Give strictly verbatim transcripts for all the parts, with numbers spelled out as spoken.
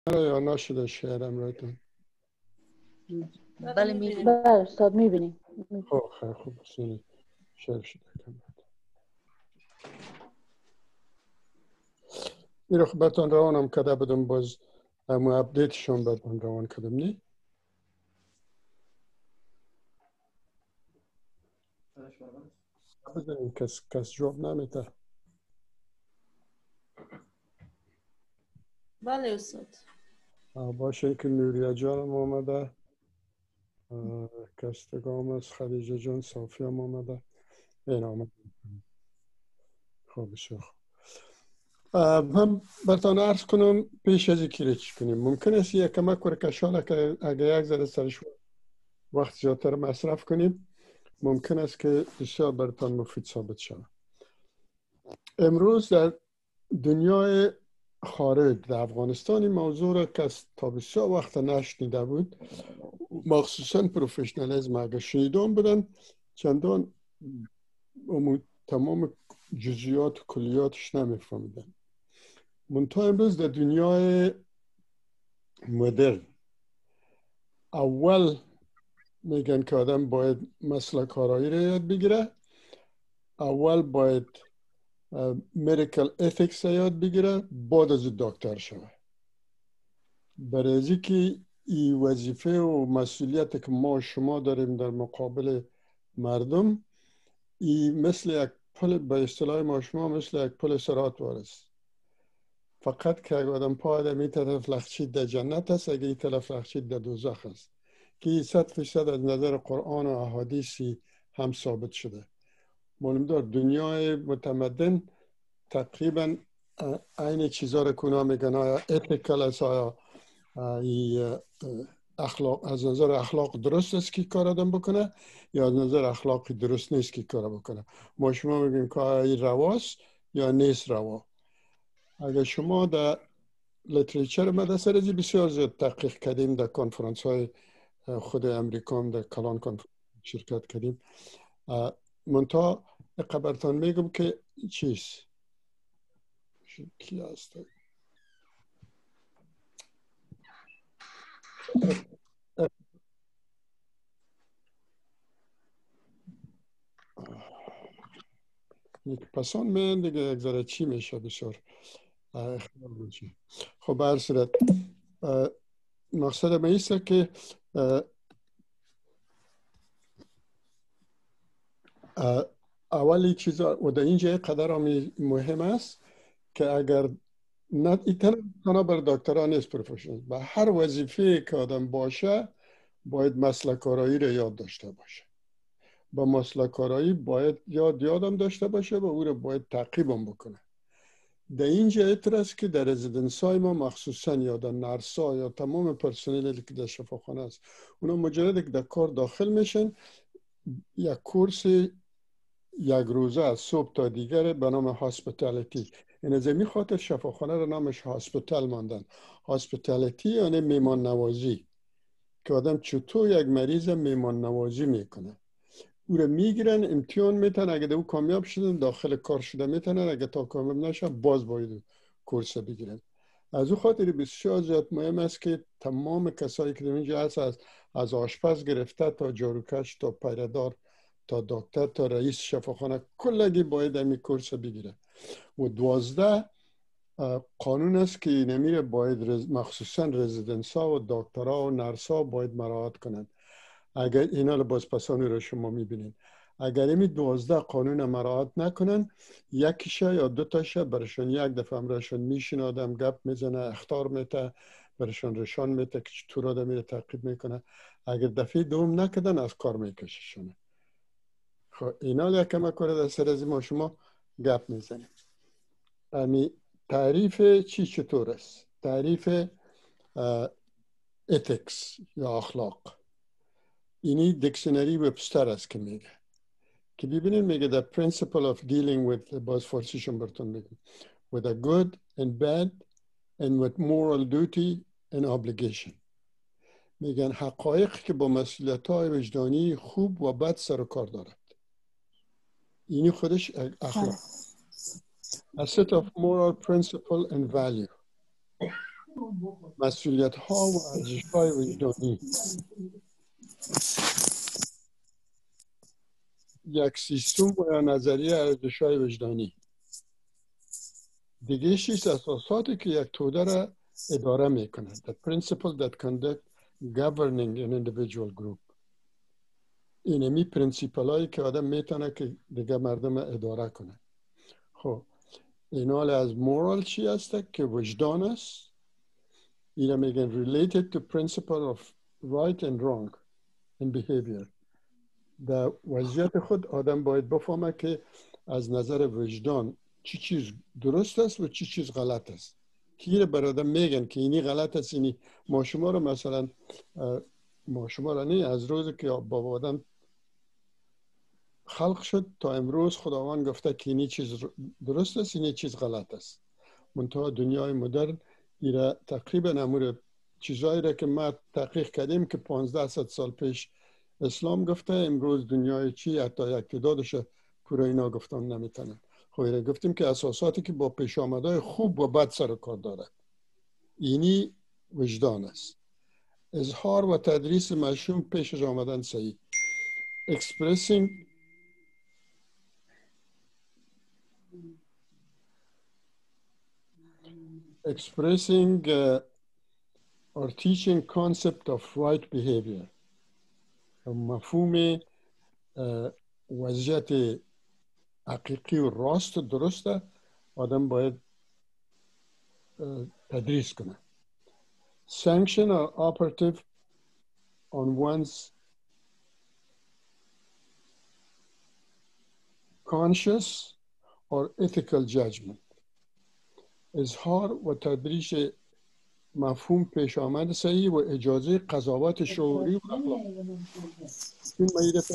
یا نشده شعرم رایتون؟ بله میبینیم. بله استاد میبینیم. خب خیلی خوب بسید شعر شده کنم. این رو خبرتان روانم کده بدم باز امو اپدیتشون بدم روان کدم نی؟ بزنیم کس, کس جواب نمیده. بله استاد. باشه که نوریا جانم آمده، کستگام از خدیجه جان، صافی هم آمده. این آمده خوب شد. من برتان عرض کنم پیش از اینکه ریچ کنیم ممکن است یک کمک ورکشانه که اگر یک ذره سرش وقت زیادتر مصرف کنیم ممکن است که بسیار برتان مفید ثابت شود. امروز در دنیای خارج در افغانستان این موضوع را که تا بسیار وقت نشنیده بود، مخصوصا پروفشنالیزم اگر شنیدان بودن چندان تمام جزئیات و کلیاتش نمیفهمیدن. منتها امروز در دنیای مدرن اول میگن که آدم باید مسلک کارایی را یاد بگیره، اول باید مدیکال اتیکس را یاد بگیره، بعد از دکتر شوه. برای از اینکه این وظیفه و مسئولیت که ما شما داریم در مقابل مردم، این مثل یک پل، به اصطلاح ما شما مثل یک پل صراط وارست. فقط که اگر آدم پا آدم این طرف لخچید در جنت است، اگر این طرف لخچید در دوزخ است، که این صد فیصد از نظر قرآن و احادیثی هم ثابت شده. معلوم دار دنیای متمدن تقریبا این چیزا رو کنها میگن آیا اتیکل است، آیا اخلاق، از نظر اخلاق درست است که کار آدم بکنه یا از نظر اخلاقی درست نیست که کار بکنه. ما شما میگیم که این رواست یا نیست روا. اگر شما در لیتریچر مدرسه رزی بسیار زیاد تحقیق کردیم، در کنفرانس های خود امریکا هم در کلان کنفرانس شرکت کردیم. منتها خبرتان میگم که چیز کی هست یک پسان من دیگه یک ذره چی میشه بسیار اختیار میشه. خب بر صورت مقصد من ایسته که اولی چیزا و در اینجا قدر مهم است که اگر نه ایتنا بر دکتران نیست پروفشنال، به هر وظیفه که آدم باشه باید مسلک کارایی را یاد داشته باشه. با مسلک کارایی باید یاد یادم داشته باشه و او را باید تعقیبم بکنه. در اینجا اعتراض که در رزیدنس های ما مخصوصا یا در نرسا یا تمام پرسنلی که در شفاخانه است، اونا مجرد که در کار داخل میشن یک کورس یک روزه از صبح تا دیگر به نام هاسپیتالیتی، این از این خاطر شفاخانه را نامش هاسپیتال ماندن. هاسپیتالیتی یعنی میمان نوازی، که آدم چطور یک مریض میمان نوازی میکنه. او را میگیرن، امتحان میتن، اگه او کامیاب شدن داخل کار شده میتنن، اگه تا کامیاب نشه باز باید کورس بگیرن. از او خاطر بسیار زیاد مهم است که تمام کسایی که در اینجا هست، از, از آشپز گرفته تا جاروکش تا پیردار تا دکتر تا رئیس شفاخانه کلگی باید این کورس بگیره. و دوازده قانون است که نمیره باید رز... مخصوصا رزیدنس ها و دکترها و نرس ها باید مراعات کنند. اگر اینا لباس پسانی رو شما میبینید، اگر این دوازده قانون مراعات نکنن، یکیشه یا دو تاشه برشان یک دفعه امرشان میشین، آدم گپ میزنه، اختار میته، برشان رشان میته که چطور آدم میره تعقیب میکنه. اگر دفعه دوم نکدن از کار میکششونه. خب اینا یکم اکاره در سر از ما شما گپ میزنیم. امی تعریف چی چطور است؟ تعریف اتیکس یا اخلاق، اینی دیکشنری وبستر است که میگه که ببینید میگه the principle of dealing with باز فارسیشون براتون میگه with a good and bad and with moral duty and obligation. میگن حقایق که با مسئولیت های وجدانی خوب و بد سر و کار دارد. اینی خودش اخلاق. A set of moral principle and value. مسئولیت ها و ارزش های وجدانی. یک سیستم و نظریه ارزش های وجدانی. دیگه شیست اساساتی که یک توده را اداره میکنه. The principle that conduct governing an individual group. اینمی پرینسیپل هایی که آدم میتونه که دیگه مردم اداره کنه. خب اینا از مورال چی هست؟ که وجدان است. اینا میگن related to principle of right and wrong in behavior. در وضعیت خود آدم باید بفهمه که از نظر وجدان چی چیز درست است و چی چیز غلط است. که بر آدم میگن که اینی غلط است، اینی. ما شما رو مثلا ما شما رو نه از روز که بابا آدم خلق شد تا امروز خداوند گفته که اینی چیز درست است، اینی چیز غلط است. منتها دنیای مدرن ایره تقریبا امور چیزایی را که ما تحقیق کردیم که پانزده صد سال پیش اسلام گفته، امروز دنیای چی حتی یک تعدادش پورا اینا گفتن نمیتونن. خب ایره گفتیم که اساساتی که با پیش آمدهای خوب و بد سر کار دارد. اینی وجدان است. اظهار و تدریس مشروم پیش از آمدن صحیح. expressing expressing uh, or teaching concept of right behavior. مفهوم وضعیت حقیقی و راست و درسته آدم باید تدریس کنه. Sanction or operative on one's conscious or ethical judgment. اظهار و تدریس مفهوم پیش آمد صحیح و اجازه قضاوت شعوری و اخلاقی. این مایده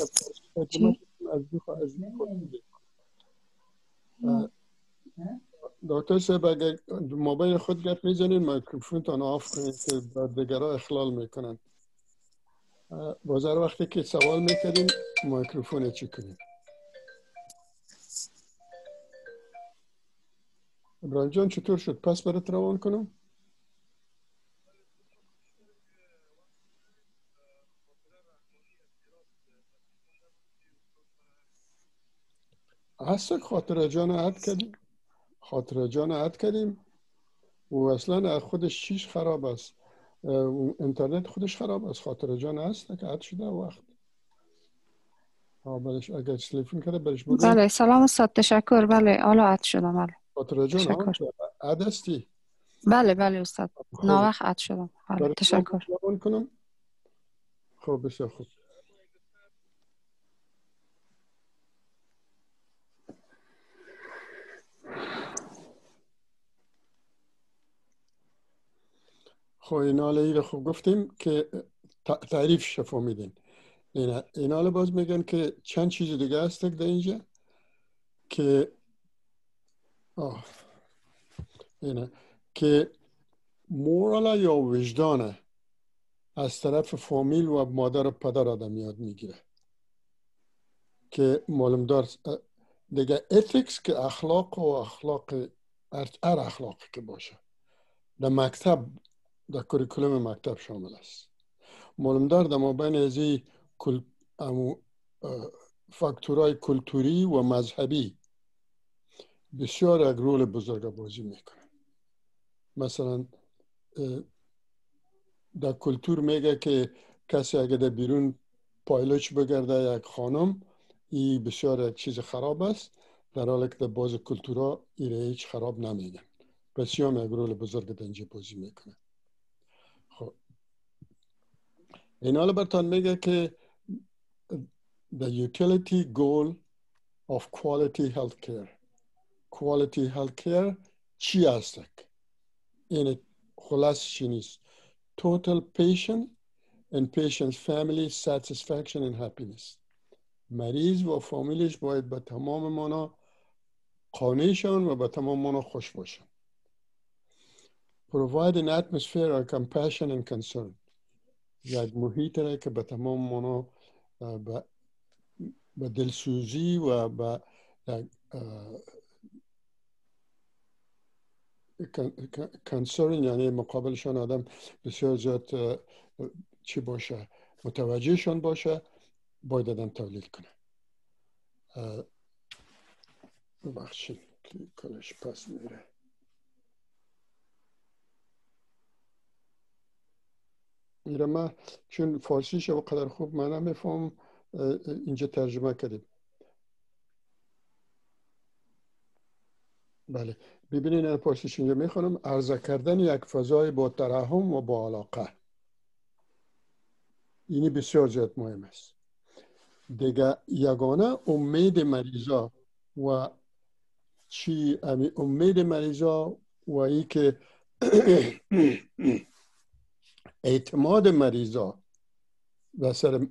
از دکتر صاحب اگر موبایل خود گپ میزنید میکروفون تان آف کنید که بعد دیگرها اخلال میکنن. بازار وقتی که سوال میکردیم میکروفون چی کنید. ابراهیم جان چطور شد؟ پس برات روان کنم؟ هست خاطر جان عد کردیم خاطر جان عد کردیم و اصلا خودش چیش خراب است. اینترنت خودش خراب است. خاطر جان هست که عد شده وقت برش اگر تلفن کرده برش بگم. بله سلام استاد تشکر. بله حالا عد شدم. بله خاطر جان هم عد هستی؟ بله بله استاد ناوقت عد شدم. بله تشکر. کنم. خب بسیار خوب. خب این حالا ای رو خوب گفتیم که تعریف شفا میدین. این حالا باز میگن که چند چیز دیگه هست در اینجا که آه اینه که مورال یا وجدانه از طرف فامیل و مادر و پدر آدم یاد میگیره که معلوم دار دیگه ethics که اخلاق و اخلاق هر اخلاقی که باشه در مکتب در کریکولوم مکتب شامل است. معلوم دار در مابین ازی کل فاکتورهای کلتوری و مذهبی بسیار یک رول بزرگ بازی میکنه. مثلا در کلتور میگه که کسی اگه در بیرون پایلوچ بگرده یک خانم این بسیار یک چیز خراب است، در حالی که در باز کلتورها این هیچ خراب نمیگن. بسیار یک رول بزرگ در اینجا بازی میکنه. خب این حالا برتان میگه که the utility goal of quality healthcare. quality healthcare چی هست؟ این خلاص چی نیست؟ total patient and patient's family satisfaction and happiness. مریض و فامیلش باید به تمام مانا قانع شون و به تمام مانا خوش باشن. provide an atmosphere of compassion and concern. یک محیط را که به تمام مانا به دلسوزی و به کنسرن یعنی مقابلشان آدم بسیار زیاد چی باشه، متوجهشان باشه، باید آدم تولید کنه. ببخشید کلش پس میره. میره من چون فارسیش و قدر خوب من نمیفهم اینجا ترجمه کردیم. بله ببینین این پرسش اینجا میخونم. عرضه کردن یک فضای با ترحم و با علاقه، اینی بسیار زیاد مهم است. دیگه یگانه امید مریضا و چی امی امید مریضا و ای که اعتماد مریضا و سر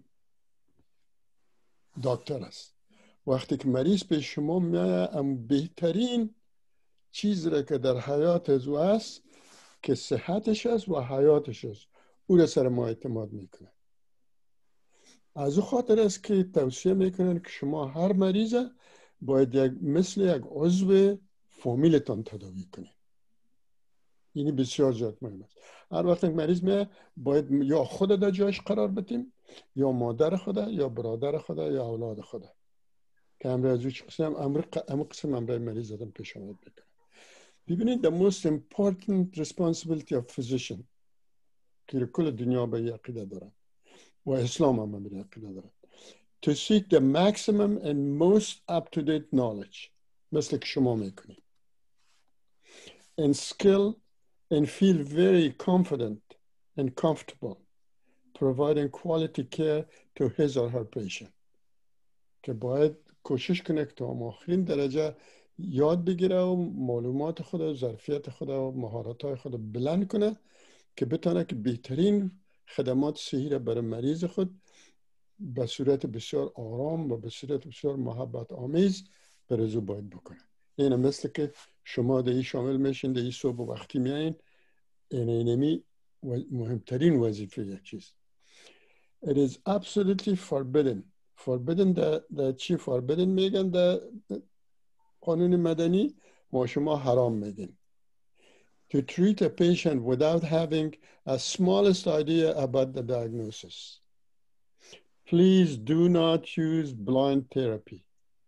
دکتر است. وقتی که مریض به شما میاد ام بهترین چیز را که در حیات از او است که صحتش است و حیاتش است، او را سر ما اعتماد میکنه. از او خاطر است که توصیه میکنن که شما هر مریضه باید یک مثل یک عضو فامیلتان تداوی کنید. اینی بسیار زیاد مهم است. هر وقت مریض میاد باید یا خود در جایش قرار بدیم، یا مادر خدا، یا برادر خدا، یا اولاد خدا که امر از او چه قسم امر امر قسم امر مریض آدم پیش آمد بکنه. ببینید the most important responsibility of physician که کل دنیا به عقیده دارن و اسلام هم به عقیده دارن to seek the maximum and most up-to-date knowledge مثل که شما میکنید and skill and feel very confident and comfortable providing quality care to his or her patient که باید کوشش کنه که تا آخرین درجه یاد بگیره و معلومات خود و ظرفیت خود و مهارت‌های خود بلند کنه که بتونه که بهترین خدمات صحی را برای مریض خود به صورت بسیار آرام و به صورت بسیار محبت آمیز برای باید بکنه. این مثل که شما در این شامل میشین در این صبح وقتی میایین، این اینمی مهمترین وظیفه یک چیز. It is absolutely forbidden. Forbidden در چی forbidden میگن در قانون مدنی؟ ما شما حرام میگن. To treat a patient without having a smallest idea about the diagnosis. Please do not use blind therapy.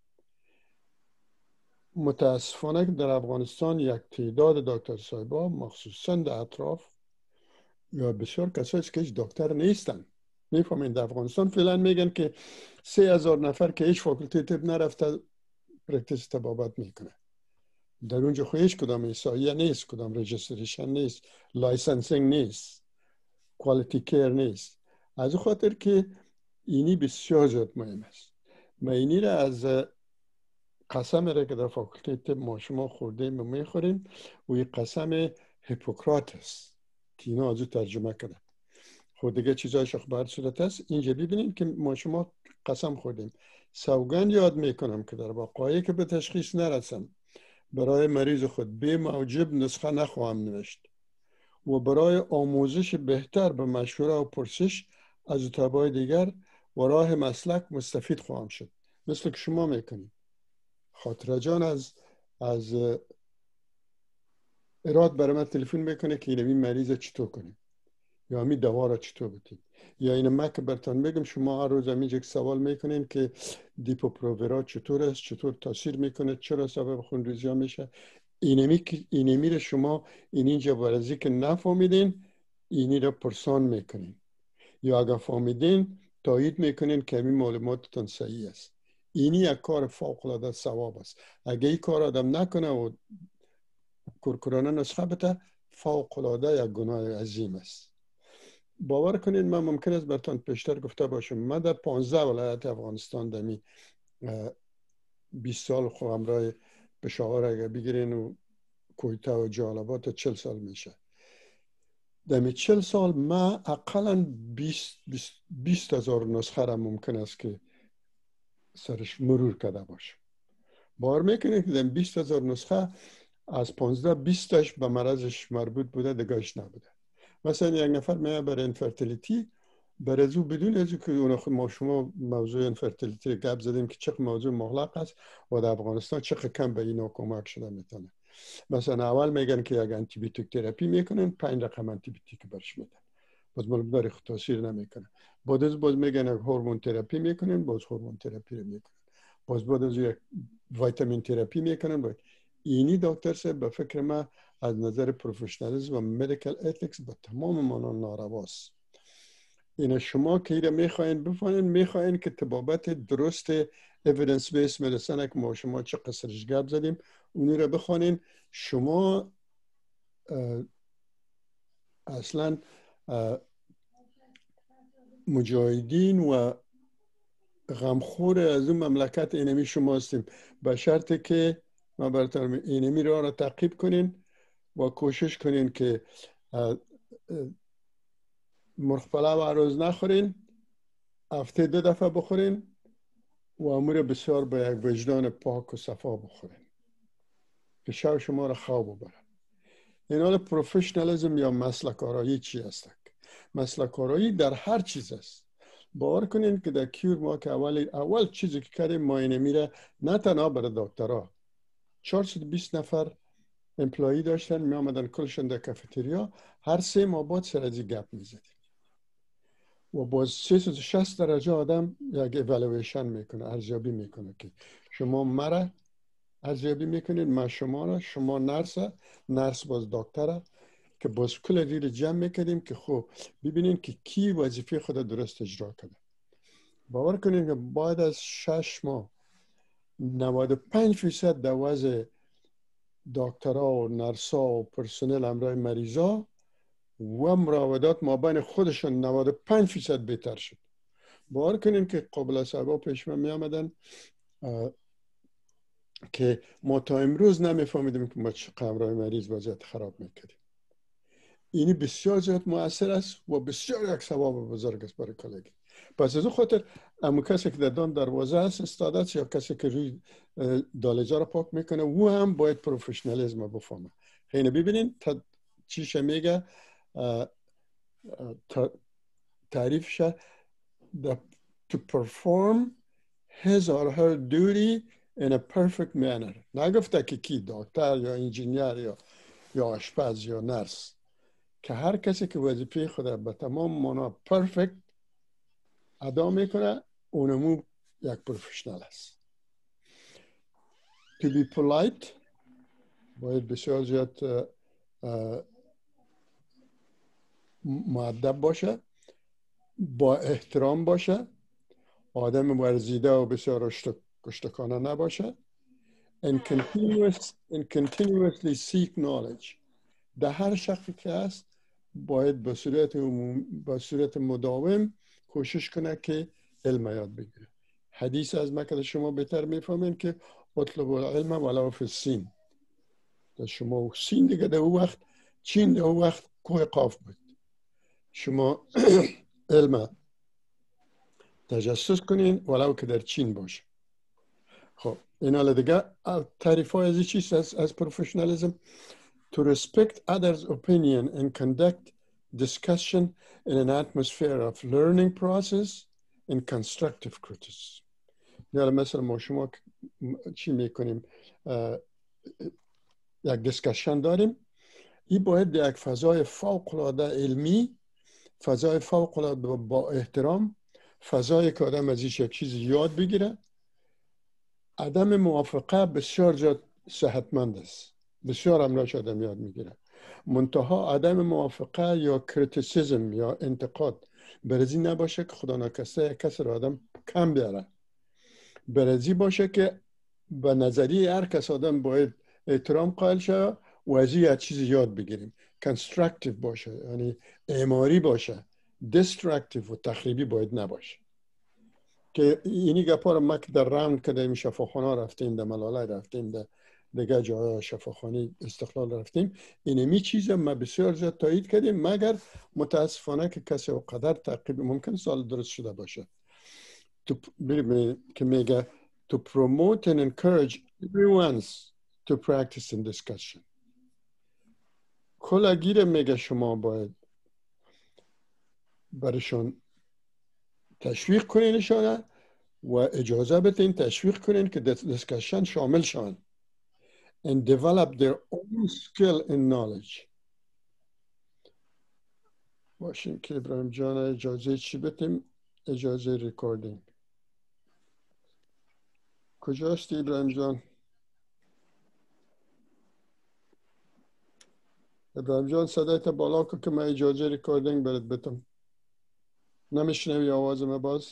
متاسفانه که در افغانستان یک تعداد دکتر صاحبا مخصوصا در اطراف یا بسیار کسایی که هیچ دکتر نیستن، میفهمین در افغانستان فعلا میگن که سه هزار نفر که هیچ فاکولتی طب نرفته پرکتیس طبابت میکنه. در اونجا خو هیچ کدام ایسایه نیست، کدام رجستریشن نیست، لایسنسینگ نیست، کوالیتی کیر نیست. از او خاطر که اینی بسیار زیاد مهم است. ما اینی را از قسم را که در فاکولتی طب ما شما خوردیم و میخوریم و این قسم هیپوکراتس که اینا از او ترجمه کرده. خود دیگه چیزایش اخبار صورت است. اینجا ببینید که ما شما قسم خوردیم. سوگند یاد میکنم که در وقایعی که به تشخیص نرسم برای مریض خود بی موجب نسخه نخواهم نوشت و برای آموزش بهتر به مشوره و پرسش از طبای دیگر و راه مسلک مستفید خواهم شد. مثل که شما میکنید. خاطره جان از از اراد برای من تلفن میکنه که این مریض چطور کنیم یا می دوا را چطور بدیم، یا این ما که برتان میگم شما هر روز همینجا سوال میکنین که دیپو پروورا چطور است، چطور تاثیر میکنه، چرا سبب خونریزی ها میشه. اینمی که اینمی را شما این اینجا برازی که نفهمیدین اینی را پرسان میکنین یا اگر فهمیدین تایید میکنین که همین معلوماتتان صحیح است. اینی یک کار فوق العاده ثواب است. اگه این کار آدم نکنه و کورکورانه نسخه بده فوق العاده یک گناه عظیم است. باور کنید من ممکن است براتون پیشتر گفته باشم من در پانزده ولایت افغانستان دمی بیست سال خو همراه پشاور اگه بگیرین و کویته و جالبات چل سال میشه. دمی چل سال من اقلا بیست هزار نسخه را ممکن است که سرش مرور کرده باشم. باور میکنید که دمی بیست هزار نسخه از پانزده بیستش به مرضش مربوط بوده دیگهش نبوده. مثلا یک نفر میاد برای انفرتیلیتی برای از او بدون از که اون ما شما موضوع انفرتیلیتی گپ زدیم که چه موضوع مغلق است و در افغانستان چه کم به اینا کمک شده میتونه. مثلا اول میگن که یک آنتی بیوتیک تراپی میکنن، پنج رقم آنتی بیوتیک برش میدن، باز مقدار تاثیر نمیکنه. بعد از باز میگن یک هورمون تراپی میکنن، باز هورمون تراپی رو میکنن، باز بعد از یک ویتامین تراپی میکنن. باید اینی دکتر صاحب به فکر من از نظر پروفشنالیسم و مدیکال اتیکس به تمام مانا نارواست. این شما که ایره میخواین بفهمین، میخواین که طبابت درست evidence based medicine که ما شما چه قصرش گپ زدیم اونی رو بخوانین. شما اصلا مجاهدین و غمخور از اون مملکت اینمی شما هستیم، به شرطی که ما براتون اینمی را را تعقیب کنین و کوشش کنین که مرغ پلو و روز نخورین، هفته دو دفعه بخورین و امور بسیار با یک وجدان پاک و صفا بخورین که شب شما را خواب ببرن. این حال پروفشنالیزم یا مسلک آرایی چی است؟ مسلک آرایی در هر چیز است. باور کنین که در کیور ما که اول اول چیزی که کردیم معاینه میره، نه تنها برای دکترها، چهارصد و بیست نفر امپلایی داشتن، می آمدن کلشون در کافتریا، هر سه ماه بعد سر از گپ میزدیم و باز سیصد و شصت درجه آدم یک ایوالویشن میکنه، ارزیابی میکنه که شما مرا ارزیابی میکنید، من شما را، شما نرس، نرس باز دکتره، که باز کل دیر جمع میکردیم که خب ببینین که کی وظیفه خود درست اجرا کنه. باور کنین که بعد از شش ماه نود و پنج فیصد در وضع دکترها و نرسا و پرسنل همراه مریضا و مراودات ما بین خودشون نود و پنج فیصد بهتر شد. باور کنین که قابل اصحابا پیش من می آمدن که ما تا امروز نمیفهمیدیم که ما چه همراه مریض وضعیت خراب میکردیم. اینی بسیار زیاد مؤثر است و بسیار یک ثواب بزرگ است برای کالگی. پس از اون خاطر اما کسی که در دان دروازه است استاد است یا کسی که روی دالجا را پاک میکنه او هم باید پروفشنالیسم بفهمه. خیلی ببینین تا چیش میگه تعریفش to perform his or her duty in a perfect manner. نگفته که کی دکتر یا انجینیر یا یا آشپز یا نرس، که هر کسی که وظیفه خود به تمام معنا پرفکت ادا میکنه اونمو یک پروفشنال است. To be polite باید بسیار زیاد مؤدب باشه، با احترام باشه، آدم ورزیده و بسیار اشتکانه نباشه. and continuous and continuously seek knowledge. در هر شخصی که هست باید به صورت به صورت مداوم کوشش کنه که علم یاد بگیره. حدیث از مکه شما بهتر میفهمین که اطلب العلم ولو فی الصین. در شما سین دیگه در او وقت چین در او وقت کوه قاف بود. شما علم تجسس کنین ولو که در چین باشه. خب این حالا دیگه تعریف های ازی چیست از, از پروفشنالیزم؟ To respect others' opinion and conduct discussion in an atmosphere of learning process and constructive criticism. یعنی مثلا ما شما چی میکنیم؟ یک دیسکشن داریم، این باید یک فضای فوق العاده علمی، فضای فوق العاده با احترام، فضایی که آدم ازش یک چیز یاد بگیره. عدم موافقه بسیار زیاد صحتمند است، بسیار امراض آدم یاد میگیره. منتها عدم موافقه یا کریتیسیزم یا انتقاد برزی نباشه که خدا ناکسته کسی را آدم کم بیاره، برزی باشه که به نظریه هر کس آدم باید احترام قائل شه و از این چیزی یاد بگیریم. کنسترکتیو باشه، یعنی اعماری باشه، دیسترکتیو و تخریبی باید نباشه. که اینی گپا رو ما که در راند کردیم، شفاخانه رفتیم، در ملاله رفتیم، در دیگه جای شفاخانه استقلال رفتیم، اینمی چیز ما بسیار زیاد تایید کردیم، مگر متاسفانه که کسی و قدر تعقیب ممکن سال درست شده باشه. که میگه to promote and encourage everyone to practice in discussion. کلاگیر میگه شما باید برشون تشویق کنینشانه و اجازه بدین تشویق کنین که دیسکشن شامل شون. and develop their own skill and knowledge. باشیم که ابراهیم جان اجازه چی بدیم؟ اجازه ریکوردینگ. کجاست ابراهیم جان؟ ابراهیم جان صدایت بالا کن که من اجازه ریکوردینگ برات بدم. نمیشنوی آواز من باز؟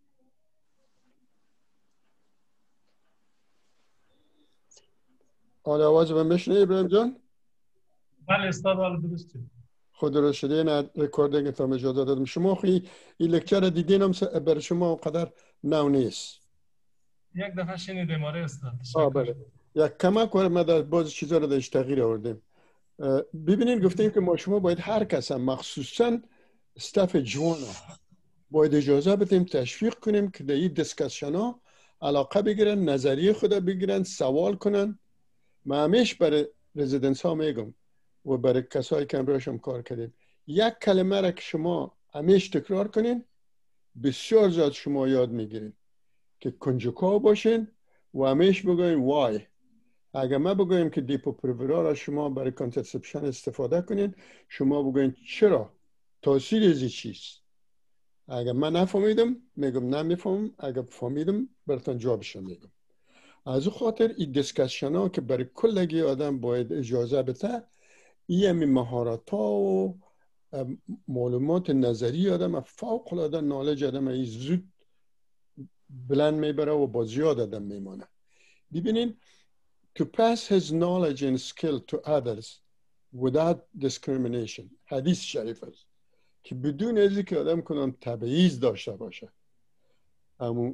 آره آواز من میشنوی ابراهیم جان؟ بله استاد حالا درست شد. خود درست شده. این ریکوردینگ تا اجازه دادم. شما خیلی این لکچر دیدین هم برای شما قدر نو نیست. یک دفعه شنیدم آره استاد. آه بله. یک کمک کنم ما در باز چیزا رو درش تغییر آوردیم. ببینین گفتیم که ما شما باید هر کس هم مخصوصا استاف جوان باید اجازه بدیم تشویق کنیم که در این دیسکشن ها علاقه بگیرن، نظریه خود بگیرن، سوال کنن. ما همیش برای رزیدنس ها میگم و برای کسایی که امروز هم کار کردیم، یک کلمه را که شما همیش تکرار کنین بسیار زیاد شما یاد میگیرین. که کنجکاو باشین و همیش بگوین وای. اگر ما بگویم که دیپو پریورا را شما برای کانترسپشن استفاده کنین، شما بگوین چرا؟ تاثیر ازی چیست؟ اگر من نفهمیدم میگم نمیفهم، اگر فهمیدم براتون جوابشو میگم. از او خاطر این دیسکشن ها که برای کلگی آدم باید اجازه بده، این همی مهارت ها و معلومات نظری آدم فوق العاده نالج آدم ای زود بلند میبره و با زیاد آدم میمانه. ببینین to pass his knowledge and skill to others without discrimination. حدیث شریف است که بدون ازی که آدم کنم تبعیض داشته باشه، اما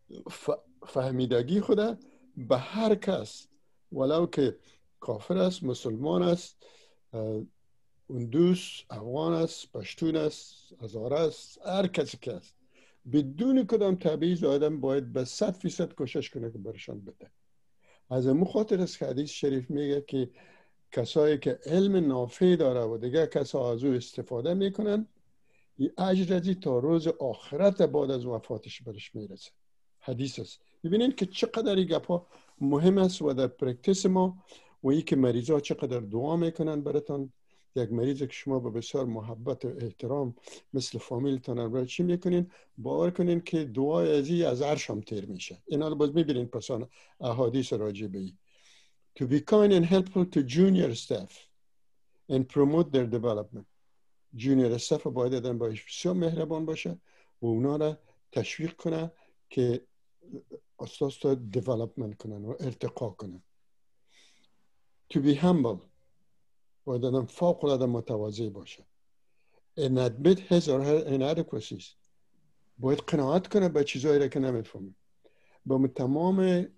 فهمیدگی خود به هر کس ولو که کافر است، مسلمان است، اندوس، افغان است، پشتون است، هزاره است، هر کسی که است، بدون کدام تبعیض آدم باید به صد فیصد کوشش کنه که برشان بده. از امو خاطر است که حدیث شریف میگه که کسایی که علم نافع داره و دیگه کسا از او استفاده میکنن، این اجر تا روز آخرت بعد از وفاتش برش میرسه. حدیث است. ببینید که چقدر این گپا مهم است و در پرکتیس ما و ای که مریضا چقدر دعا میکنن براتون. یک مریض که شما با بسیار محبت و احترام مثل فامیلتان رو چی میکنین، باور کنین که دعای ازی از عرش هم تیر میشه. اینا رو باز میبینین پسان احادیث راجع به این. To be kind and helpful to junior staff and promote their development. جونیور استاف باید آدم باش بسیار مهربان باشه و اونا را تشویق کنه که اساس تا دیولپمنت کنن و ارتقا کنن. To be humble باید آدم فوق العاده متواضع باشه. And admit his or her inadequacies. باید قناعت کنه به چیزایی را که نمیفهمه. با تمام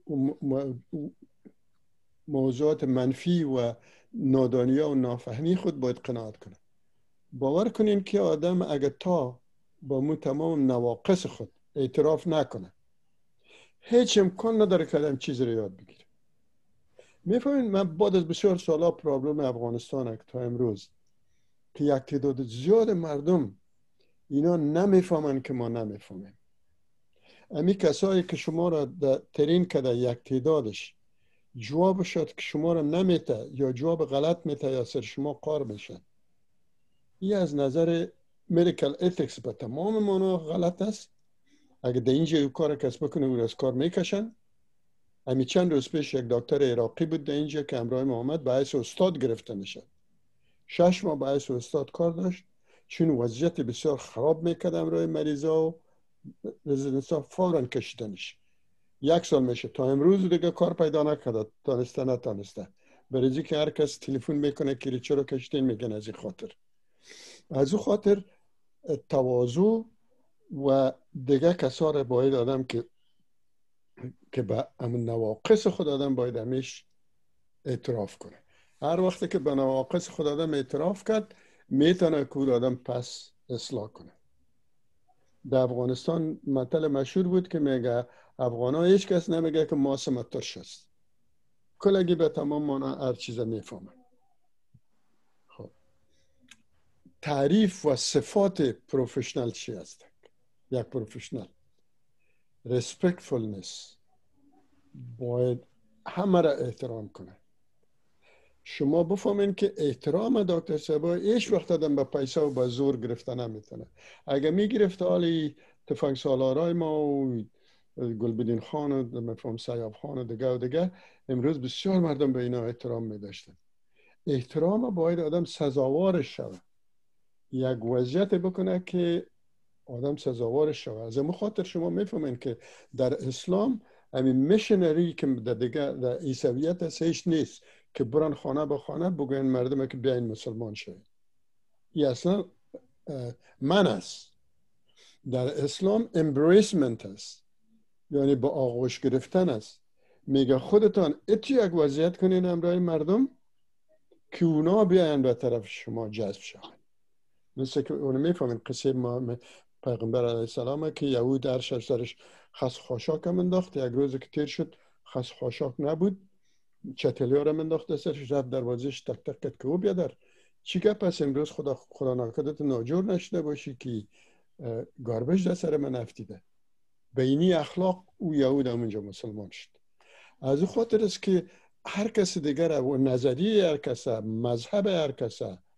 موضوعات منفی و نادانی و نافهمی خود باید قناعت کنه. باور کنین که آدم اگه تا با مو تمام نواقص خود اعتراف نکنه، هیچ امکان نداره که آدم چیزی رو یاد بگیره. میفهمین من بعد از بسیار سالا پرابلم افغانستان تا امروز که یک تعداد زیاد مردم اینا نمیفهمن که ما نمیفهمیم. امی کسایی که شما را ترین کده یک تعدادش جواب شد که شما را نمیته یا جواب غلط میته یا سر شما قار میشن، این از نظر مدیکال اتیکس به تمام مانا غلط است. اگه در اینجا یو کار کس بکنه او از کار میکشن. همی چند روز پیش یک دکتر عراقی بود در اینجا که همراه ما آمد، باعث استاد گرفته میشه. شش ماه باعث استاد کار داشت، چون وضعیت بسیار خراب میکرد همراه مریضا و رزیدنسا، فوراً کشیدنش. یک سال میشه تا امروز دیگه کار پیدا نکرده، تانسته نتانسته. برای که هر کس تلفن میکنه که چرا کشیدین، میگن از این خاطر. از او خاطر تواضع و دیگه کسا را باید آدم که که به امن نواقص خود آدم باید همیش اعتراف کنه. هر وقتی که به نواقص خود آدم اعتراف کرد، میتونه که آدم پس اصلاح کنه. در افغانستان مطلب مشهور بود که میگه افغان ها هیچ کس نمیگه که ماس مترش است. کلگی به تمام مانا هر چیز میفهمه. خب تعریف و صفات پروفشنال چی هست؟ یک پروفشنال respectfulness باید همه را احترام کنه. شما بفهمین که احترام دکتر صاحب هیچ وقت آدم به پیسه و به زور گرفته نمیتونه. اگه میگرفت حالی تفنگ سالارای ما و گلبدین خان و مفهوم سیاب خان و دیگه و دیگه، امروز بسیار مردم به اینا احترام میداشتن. احترام باید آدم سزاوارش شود، یک وضعیت بکنه که آدم سزاوارش شود. از این خاطر شما میفهمین که در اسلام همین میشنری که در دیگه در عیسویت هستش نیست که برن خانه به خانه بگوین مردم که بیاین مسلمان شوید. این اصلا من است. در اسلام امبریسمنت است، یعنی با آغوش گرفتن است. میگه خودتان اتی یک وضعیت کنین امرای مردم که اونا بیاین به طرف شما جذب شوند. مثل که اونو میفهمین قصه ما پیغمبر علیه السلام که یهود در سرش خس خاشاک هم انداخت. یک روز که تیر شد خس خاشاک نبود، چتلی ها رو انداخت سرش، رفت دروازش تک تک کرد که او بیادر چی که پس امروز خدا خدا ناکدت ناجور نشده باشی که گاربش در سر من افتیده. به اینی اخلاق او یهود هم اونجا مسلمان شد. از او خاطر است که هر کس دیگر و نظریه هر کس، مذهب هر کس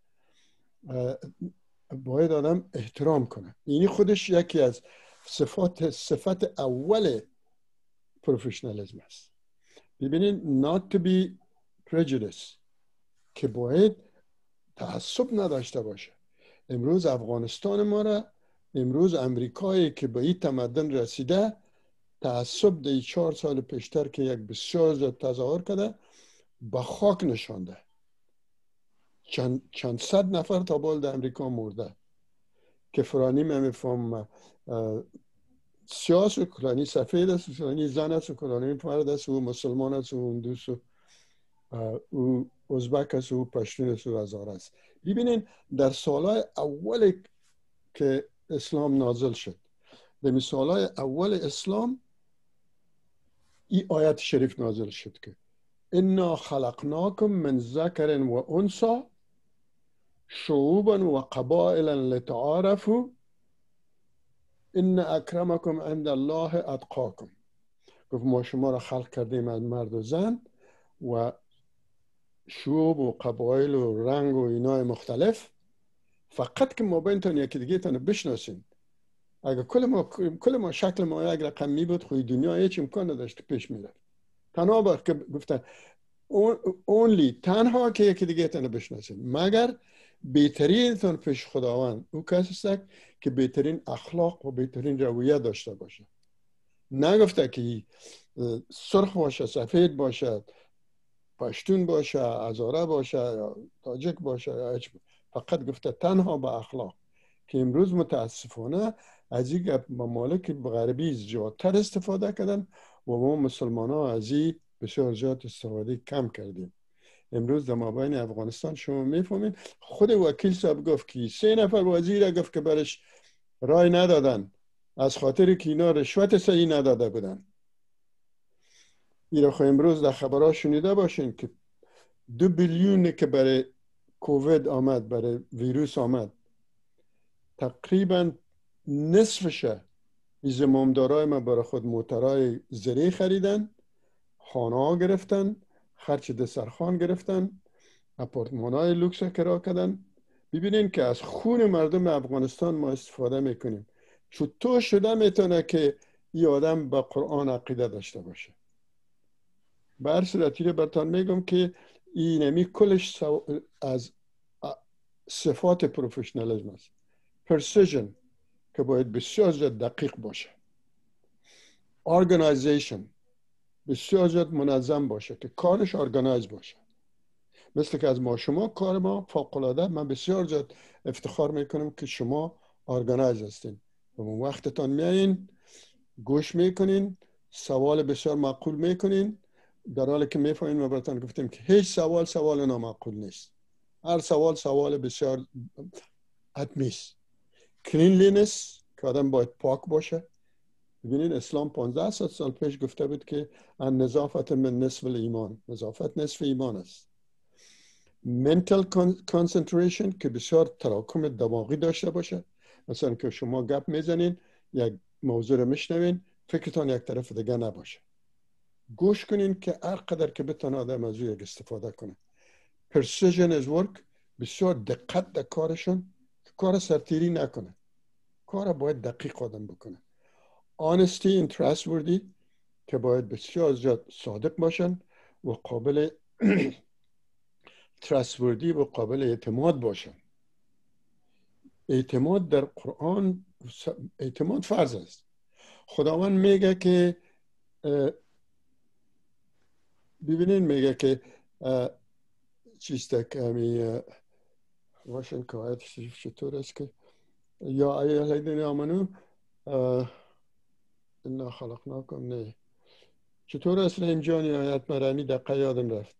باید آدم احترام کنه. اینی خودش یکی از صفات صفت اول پروفشنالیسم است. ببینید not to be prejudiced، که باید تعصب نداشته باشه. امروز افغانستان ما را، امروز امریکایی که به این تمدن رسیده، تعصب در چهار سال پیشتر که یک بسیار زیاد تظاهر کرده به خاک نشانده. چند, چند صد نفر تا بال در امریکا مرده که فرانی میفهم سیاس و کلانی سفید است و کلانی زن است و کلانی مرد است و مسلمان است و هندوس و او ازبک است و پشتون است و هزار است. ببینین در سالهای اول که اسلام نازل شد، در سالهای اول اسلام این آیت شریف نازل شد که انا خلقناکم من ذکر و انثی شعوبا و قبائلا لتعارفوا ان اکرمکم عند الله اتقاکم. گفت ما شما را خلق کردیم از مرد و زن و شعوب و قبایل و رنگ و اینای مختلف، فقط که ما بینتون یکی دیگه تانو بشناسیم. اگر کل ما کل ما شکل ما یک رقم می بود، خوی دنیا هیچ امکان نداشت پیش میره. تنها با که گفتن اونلی تنها که یکی دیگه تانو بشناسیم، مگر بهترین تان پیش خداوند او کسی است که بهترین اخلاق و بهترین رویه داشته باشه. نگفته که سرخ باشه، سفید باشه، پشتون باشه، هزاره باشه یا تاجک باشه یا هیچ. فقط گفته تنها به اخلاق، که امروز متاسفانه از این ممالک غربی زیادتر استفاده کردن و ما مسلمان ها از این بسیار زیاد استفاده کم کردیم. امروز در مابین افغانستان شما میفهمین خود وکیل صاحب گفت که سه نفر وزیر گفت که برش رای ندادن از خاطر که اینا رشوت صحیح نداده بودن. اینا خو امروز در خبرها شنیده باشین که دو بیلیون که برای کووید آمد، برای ویروس آمد، تقریبا نصفشه از زمامدارای ما برای خود موترهای زری خریدن، خانه ها گرفتن، خرچ دسترخوان گرفتن، اپارتمان های لوکس کرا کردن. ببینین که از خون مردم افغانستان ما استفاده میکنیم. چطور شده میتونه که این آدم به قرآن عقیده داشته باشه؟ به هر صورتی رو براتون میگم که این همی کلش از صفات پروفشنالیسم است. پرسیژن که باید بسیار زیاد دقیق باشه. ارگنایزیشن بسیار زیاد منظم باشه که کارش ارگنایز باشه. مثل که از ما شما کار ما فوق‌العاده، من بسیار زیاد افتخار میکنم که شما ارگنایز هستین و من وقتتان میایین، گوش میکنین، سوال بسیار معقول میکنین، در حالی که میفهمین ما براتون گفتیم که هیچ سوال سوال نامعقول نیست. هر سوال سوال بسیار حتمی است. کلینلینس که آدم باید پاک باشه. ببینید اسلام پانزده سال پیش گفته بود که ان نظافت من نصف ایمان، نظافت نصف ایمان است. mental concentration که بسیار تراکم دماغی داشته باشه. مثلا که شما گپ میزنین، یک موضوع رو میشنوین، فکرتان یک طرف دیگه نباشه. گوش کنین که هر قدر که بتونه آدم از او استفاده کنه. precision is work، بسیار دقت در کارشون، کار سرتیری نکنه، کار باید دقیق آدم بکنه. honesty and trustworthy، که باید بسیار زیاد صادق باشن و قابل trustworthy و قابل اعتماد باشن. اعتماد در قرآن، اعتماد فرض است. خداوند میگه که ببینین، میگه که چیسته که همی واشن که آیت شریف چطور است که یا ایها الذین آمنو انا خلقناکم، نه چطور است رحیم جانی آیت مرمی دقیقه یادم رفت.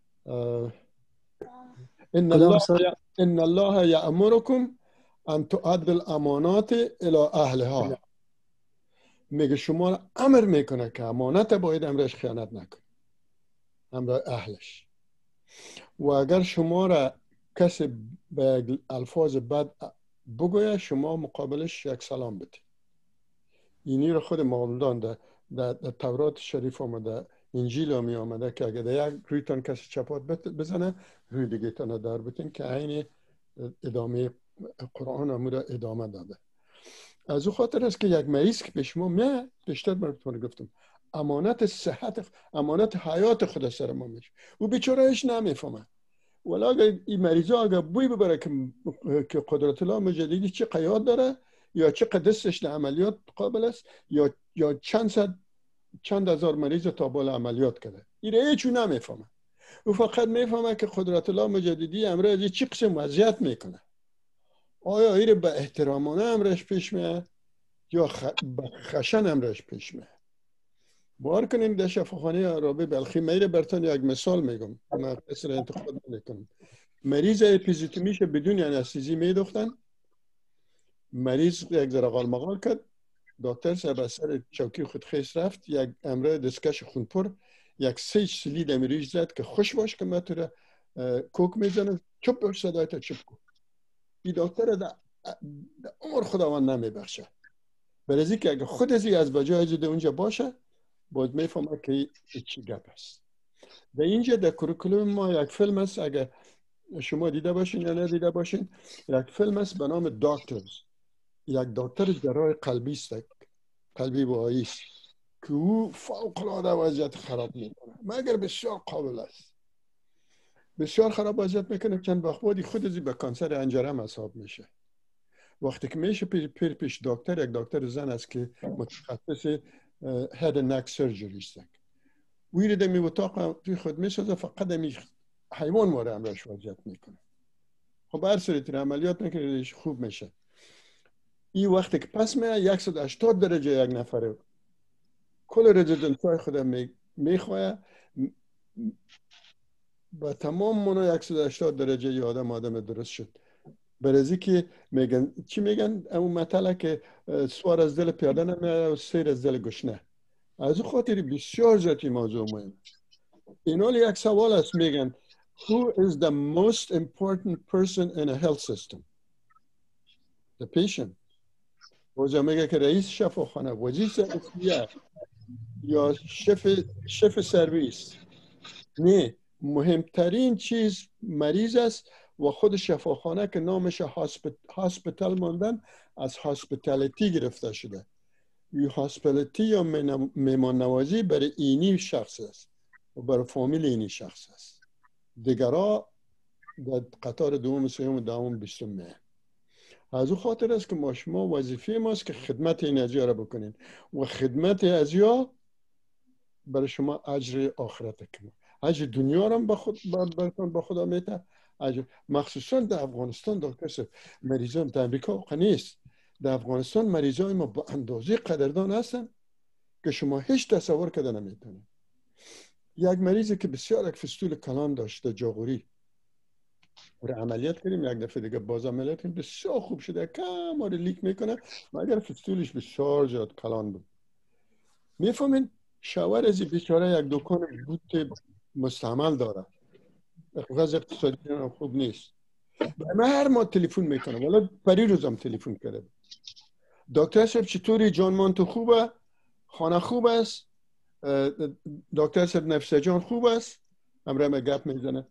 ان الله ان الله یأمرکم ان تؤدوا الامانات الی اهلها. میگه شما را امر میکنه که امانت باید امرش خیانت نکنه، امر اهلش. و اگر شما را کسی به الفاظ بد بگوید، شما مقابلش یک سلام بدید. اینی رو خود معلمدان در, در, در تورات شریف آمده، انجیل هم می آمده که اگر در یک رویتان کسی چپات بزنه، روی دیگه تانه دار بتین، که عین ادامه قرآن هم را ادامه داده. از او خاطر است که یک مریض که به شما میه، بیشتر براتون گفتم، امانت صحت، امانت حیات خود سر ما میشه. او بیچاره ایش نمیفهمه. ولی اگر این مریضا اگر بوی ببره که که قدرت الله مجددی چه قیاد داره، یا چه قدستش در عملیات قابل است، یا یا چند صد چند هزار مریض تا بالا عملیات کرده، این هیچ نمیفهمه. او فقط میفهمه که قدرت الله مجددی امر از چه قسم وضعیت میکنه. آیا این به احترامانه امرش پیش میه یا خ... به خشن امرش پیش میه؟ باور کنین در شفاخانه عربی بلخی، میره براتون یک مثال میگم، من اصلا انتقاد نمیکنم. مریض اپیزیتومیش بدون انستزی میدوختن، مریض یک ذره غالمغال کرد، دکتر صاحب از سر چوکی خود خیس رفت، یک امره دستکش خونپر، یک سیج سلید مریض زد که خوش باش که من تو را کوک میزنم، چپ باش صدای تا چپ کن. این دکتر در عمر خداوند نمیبخشه. برای که اگه خود ازی از بجای زده اونجا باشه، باید میفهمه که چی گپ است. در اینجا در کریکولوم ما یک فیلم است، اگه شما دیده باشین یا ندیده باشین، یک فیلم است به نام داکترز. یک دکتر جراح قلبی است، قلبی وایی است، که او فوق العاده وضعیت خراب میکنه، مگر بسیار قابل است. بسیار خراب وضعیت میکنه، چند وقت بعدی خود ازی به کانسر انجرم حساب میشه. وقتی که میشه پیر پیش دکتر، یک دکتر زن است که متخصص هد نک سرجری است، ویرد می اتاق توی خود میسازه، فقط می حیوان ماره امرش وضعیت میکنه. خب هر سریتر عملیات میکنه خوب میشه. این وقتی که پس میه صد و هشتاد درجه یک نفره کل رزیدنسای خودم میخواه با تمام منا صد و هشتاد درجه ی آدم آدم درست شد. برازی که میگن چی میگن اون مطلع که سوار از دل پیاده نمیه و سیر از دل گشنه. از اون خاطر بسیار زیادی موضوع مهم. اینال یک سوال است، میگن who is the most important person in a health system? The patient. وجه میگه که رئیس شفاخانه، وزیر صحت یا شف شف سرویس. نه، مهمترین چیز مریض است و خود شفاخانه که نامش هاسپیتال ماندن از هاسپیتالیتی گرفته شده. این هاسپیتالیتی یا میمان نوازی برای اینی شخص است و برای فامیل اینی شخص است. دیگرها در قطار دوم سوم و دوم بیستم میه. از او خاطر است که ما شما وظیفه ماست که خدمت این ازیا را بکنین و خدمت ازیا برای شما اجر آخرت کنه. اجر دنیا را به خود براتون به خدا میده. اجر مخصوصا در افغانستان دکتر صاحب مریضان در امریکا غنی است. در افغانستان مریضای ما با اندازه قدردان هستن که شما هیچ تصور کرده نمیتونید. یک مریضی که بسیار یک فستول کلان داشته جاغوری و عملیات کردیم، یک دفعه دیگه باز عملیات کردیم، بسیار خوب شده، کم آره لیک میکنه مگر فستولش بسیار زیاد کلان بود. میفهمین شاور از بیچاره یک دکان بوت مستعمل داره، وضع اقتصادی هم خوب نیست. من هر ما تلفن میکنم، ولی پری روزم تلفن کرده، دکتر صاحب چطوری جان مان تو خوبه؟ خانه خوب است؟ دکتر صاحب نفسه جان خوب است، امره ما گپ میزنه.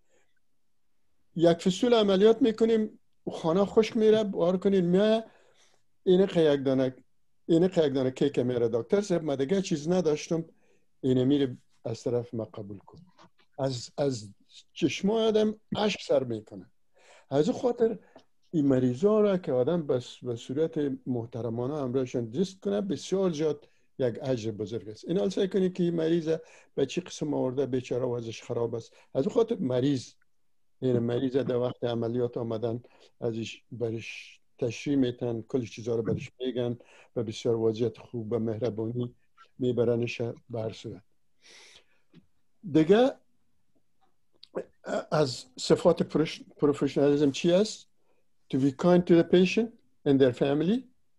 یک فصول عملیات میکنیم خانه خشک میره، بار کنین میای اینه یک دانه اینه یک دانه کیک میره. دکتر صاحب ما دیگه چیز نداشتم، اینه میره از طرف ما قبول کن. از از چشم آدم اشک سر میکنه. از خاطر این مریضا را که آدم بس به صورت محترمانه امرشان دیست کنه بسیار زیاد یک اجر بزرگ است. این حال سعی کنید که این مریض به چی قسم آورده بیچاره وضعش خراب است. از خاطر مریض این مریض در وقت عملیات آمدن ازش برش تشریح میتن، کلی چیزا رو برش میگن و بسیار وضعیت خوب و مهربانی میبرنش بر صورت. دیگه از صفات پروفشنالیزم چی است؟ To be kind to the patient and their family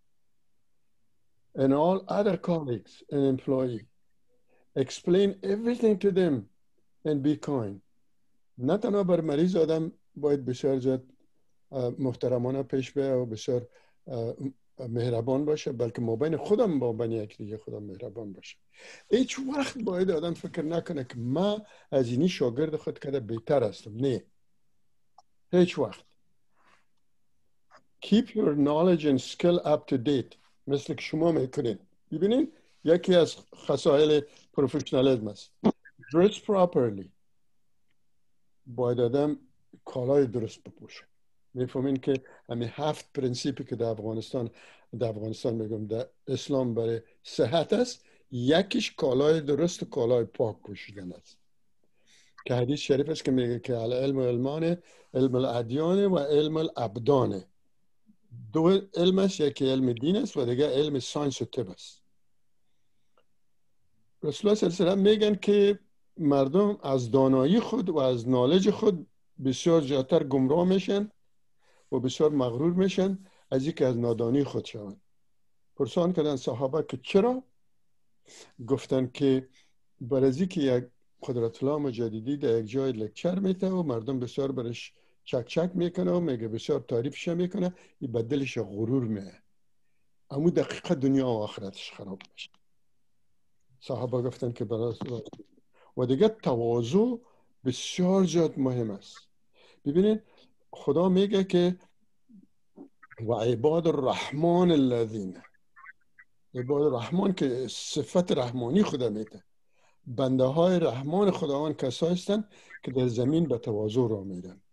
and all other colleagues and employees. Explain everything to them and be kind. نه تنها بر مریض آدم باید بسیار زیاد محترمانه پیش بیاید و بسیار مهربان باشه، بلکه مابین خودم با بین یک دیگه خودم مهربان باشه. هیچ وقت باید آدم فکر نکنه که ما از اینی شاگرد خود کده بهتر هستم. نه، هیچ وقت. Keep your knowledge and skill up to date. مثل که شما میکنین. ببینین یکی از خصایل پروفشنالیسم است. Dress properly. باید آدم کالای درست بپوشه. میفهمین که همین هفت پرنسیپی که در افغانستان در افغانستان میگم در اسلام برای صحت است، یکیش کالای درست و کالای پاک پوشیدن است. که حدیث شریف است که میگه که علم علمان، علم الادیان و علم الابدان. دو علمش، یکی علم دین است و دیگه علم ساینس و طب است. رسول الله صلی الله علیه و سلم میگن که مردم از دانایی خود و از نالج خود بسیار زیادتر گمراه میشن و بسیار مغرور میشن از اینکه از نادانی خود شوند. پرسان کردن صحابه که چرا؟ گفتن که برای از اینکه یک قدرت الله مجددی در یک جای لکچر میته و مردم بسیار برش چک چک میکنه و میگه بسیار تعریفش میکنه، این بدلش غرور میه، اما دقیقه دنیا و آخرتش خراب میشه. صحابه گفتن که برای و دیگه تواضع بسیار زیاد مهم است. ببینید خدا میگه که و عباد الرحمن الذین، عباد الرحمن که صفت رحمانی خدا میده، بنده های رحمان خداوند کسایی هستند که در زمین به تواضع را میرن.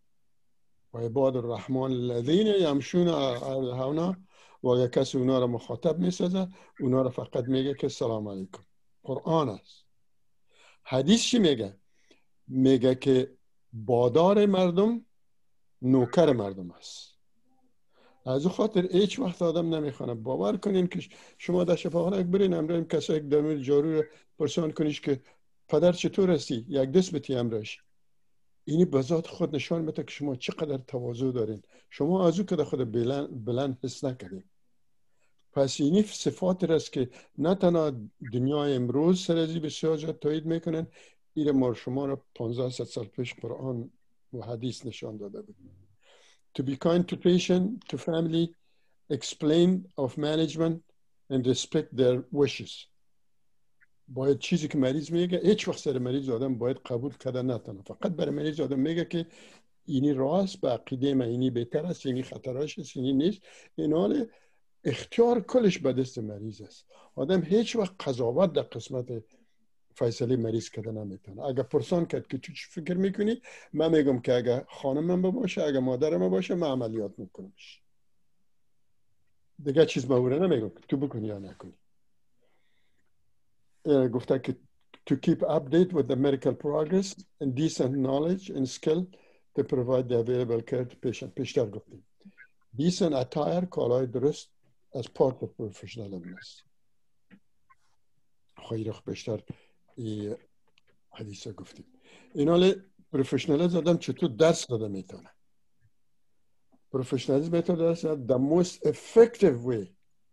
و عباد الرحمن الذین یمشون علی الهونا، و اگر کسی اونا را مخاطب میسازه اونا را فقط میگه که سلام علیکم. قرآن است. حدیث چی میگه؟ میگه که بادار مردم نوکر مردم است. از خاطر هیچ وقت آدم نمیخونه. باور کنین که شما در شفاخانه برین امروز کسی یک دمیر جارو پرسان کنیش که پدر چطور هستی، یک دست بتی امروز، اینی به ذات خود نشان میده که شما چقدر تواضع دارین. شما از او که خود بلند, بلند حس نکردین. پس اینی صفات است که نه تنها دنیای امروز سرزی بسیار زیاد تایید میکنن، این ما شما را پانزده سال پیش قرآن و حدیث نشان داده بود. To be kind to patient, to family, explain of management and respect their wishes. باید چیزی که مریض میگه هیچ وقت سر مریض آدم باید قبول کرده نتونه. فقط برای مریض آدم میگه که اینی راست، به عقیده من اینی بهتر است، اینی خطراش است، اینی نیست. این حال اختیار کلش به دست مریض است. آدم هیچ وقت قضاوت در قسمت فیصله مریض کرده نمیتونه. اگر پرسان کرد که تو چی فکر میکنی، من میگم که اگر خانمم باشه، اگر مادرم باشه، من عملیات میکنمش. دیگه چیز مورد نمیگم که تو بکنی یا نکنی. گفته که to keep update with the medical progress and decent knowledge and skill to provide the available care to patient. پیشتر گفتیم decent attire، کالای درست as part of professionalism است. خیلی خوب بیشتر این حدیثه گفتیم. این حال پروفشنالیسم آدم چطور درس داده میتونه؟ پروفشنالیسم میتونه درس داده the most effective way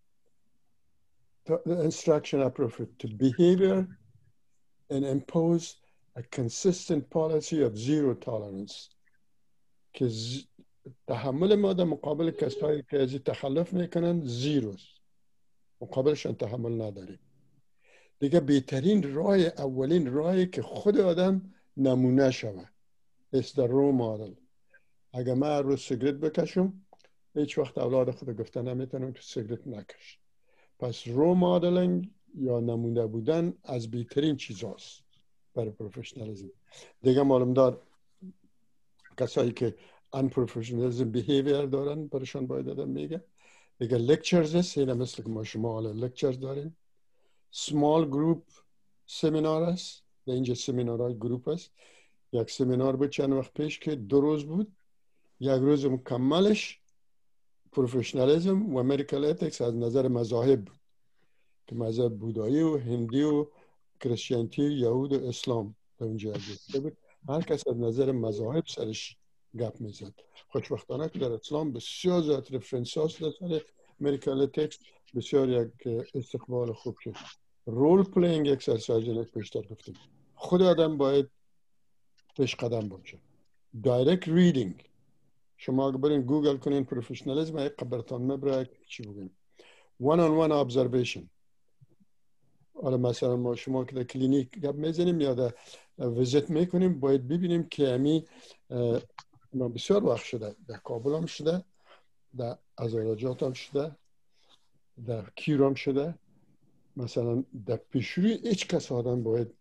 the instruction appropriate to behavior and impose a consistent policy of zero tolerance. که تحمل ما در مقابل کسایی که از تخلف میکنن زیروست، مقابلشان تحمل نداریم. دیگه بهترین راه، اولین راهی که خود آدم نمونه شوه. It's the role model. اگه من هر روز سیگرت بکشم، هیچ وقت اولاد خود گفته نمیتونم که سیگرت نکش. پس رو مدلینگ یا نمونه بودن از بهترین چیز هست برای پروفشنالیزم. دیگه معلوم دار کسایی که ان پروفشنالیزم بیهیویر دارن برشان باید دادم میگه. دیگه لکچرز هست، اینه مثل که ما شما حالا لکچرز داریم. سمال گروپ سمینار هست، اینجا سمینارهای گروپ هست. یک سمینار بود چند وقت پیش که دو روز بود، یک روز مکملش پروفشنالیزم و مدیکال اتیکس از نظر مذاهب بود که مذهب بودایی و هندی و کریستیانیتی و یهود و اسلام در اونجا گفته بود. هر کس از نظر مذاهب سرش گپ میزد. خوشبختانه که در اسلام بسیار زیاد رفرنس هاست در سر مدیکال اتیکس، بسیار یک استقبال خوب شد. رول پلینگ اکسرسایز یک پیشتر گفتیم. خود آدم باید پیش قدم باشه. دایرکت ریدینگ، شما اگه برین گوگل کنین پروفشنالیزم یک قبرتان مبره چی بگیم. one on one observation. حالا مثلا ما شما که در کلینیک گپ میزنیم یا در ویزیت میکنیم، باید ببینیم که امی ما بسیار وقت شده در کابل هم شده، در ازاراجات هم شده، در کیر هم شده. مثلا در پیشروی هیچ کس آدم باید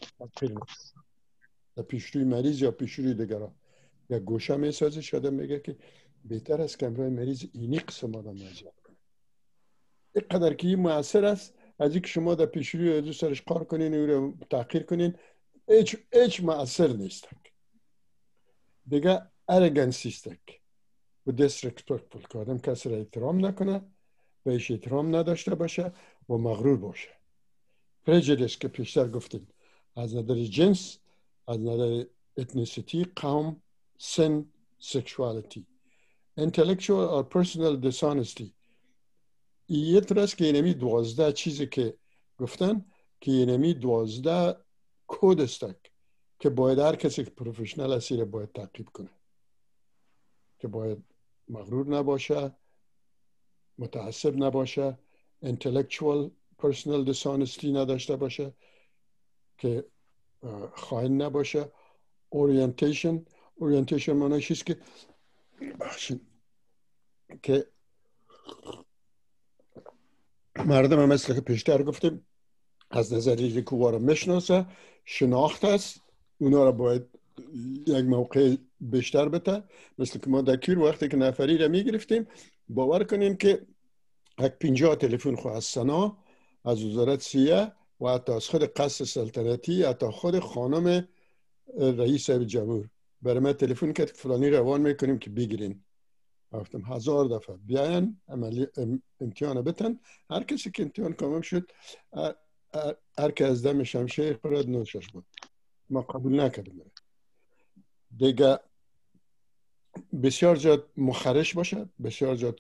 در پیشروی مریض یا پیشروی دیگران یا گوشه میسازه شده میگه که بهتر است که امروی مریض اینی قسم آدم مزید کنه. اینقدر که این مؤثر است از اینکه شما در پیشروی دو سرش کار کنین و رو تحقیر کنین، هیچ هیچ مؤثر نیست. دیگه ارگنس است و دیسرسپکتفول که آدم کسی را احترام نکنه، بهش احترام نداشته باشه و مغرور باشه. پرجدیس که پیشتر گفتیم از نظر جنس، از نظر اتنیسیتی، قوم، سن، سکشوالیتی. intellectual or personal dishonesty. یه ترس که اینمی دوازده چیزی که گفتن که اینمی دوازده کود است که باید هر کسی که پروفشنال هستی رو باید تعقیب کنه. که باید مغرور نباشه، متعصب نباشه، intellectual personal dishonesty نداشته باشه، که خائن نباشه. orientation orientation معنی چیست که که مردم هم مثل که پیشتر گفتیم از نظر ریکوار رو میشناسه، شناخت است، اونا را باید یک موقع بیشتر بده. مثل که ما در کیر وقتی که نفری را میگرفتیم، باور کنیم که یک پنجاه تلفن خواهد سنا از وزارت سیه و حتی از خود قصر سلطنتی، حتی خود خانم رئیس جمهور برای من تلفن کرد که فلانی روان میکنیم که بگیرین. گفتم هزار دفعه بیاین عملی امتحان بتن. هر کسی که امتحان کامل شد، هر که از دم شمشیر خورد نوشش بود. ما قبول نکردیم. دیگه بسیار زیاد مخرش باشه، بسیار زیاد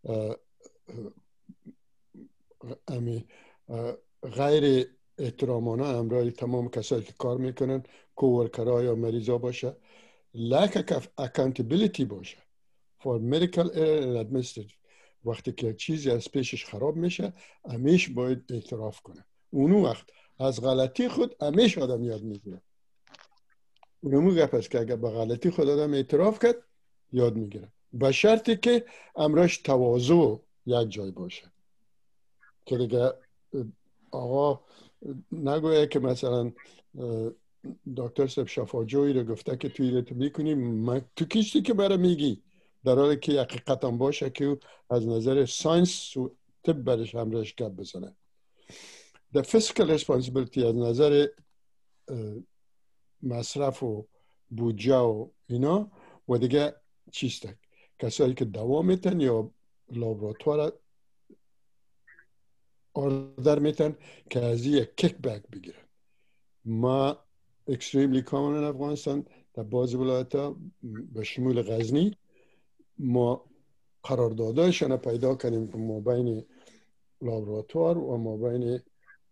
امی غیر احترامانه امرای تمام کسایی که کار میکنن، کوورکرها یا مریضا باشه. lack of accountability باشه for medical error and administrative. وقتی که چیزی از پیشش خراب میشه، همیش باید اعتراف کنه. اونو وقت از غلطی خود همیش آدم یاد میگیره. اونمو گپ است که اگر به غلطی خود آدم اعتراف کرد، یاد میگیره. به شرطی که امرش تواضع یک جای باشه. که دیگه آقا نگویه که مثلا دکتر صاحب شفاجویی رو گفته که توی رو تو میکنی، تو کیستی که برای میگی، در حالی که حقیقت هم باشه که از نظر ساینس و طب برش همراهش گپ بزنه. The fiscal responsibility از نظر مصرف و بودجه و اینا. و دیگه چیسته کسایی که دوا میتن یا لابراتوار آردر میتن که از این کیک بک بگیرن. ما extremely common in افغانستان در بعضی ولایت ها به شمول غزنی ما قراردادهایشان پیدا کنیم که ما بین لابراتوار و ما بین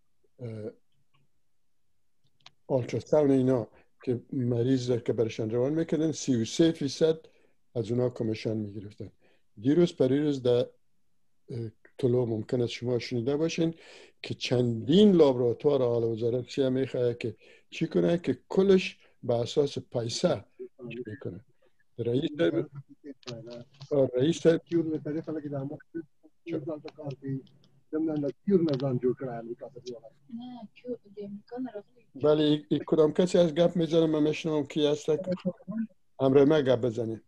آلتراساوند اینا که مریض که برشان روان میکنن سی و سه فیصد از اونا کمیشن میگرفتن. دیروز پریروز در طلوع ممکن است شما شنیده باشین که چندین لابراتوار آل وزارت سیاه میخواه که چی کنه که کلش به اساس پیسه میکنه. رئیس رئیس بله ای کدام کسی از گپ میزنه من میشنم کی هست امر ما گپ بزنه.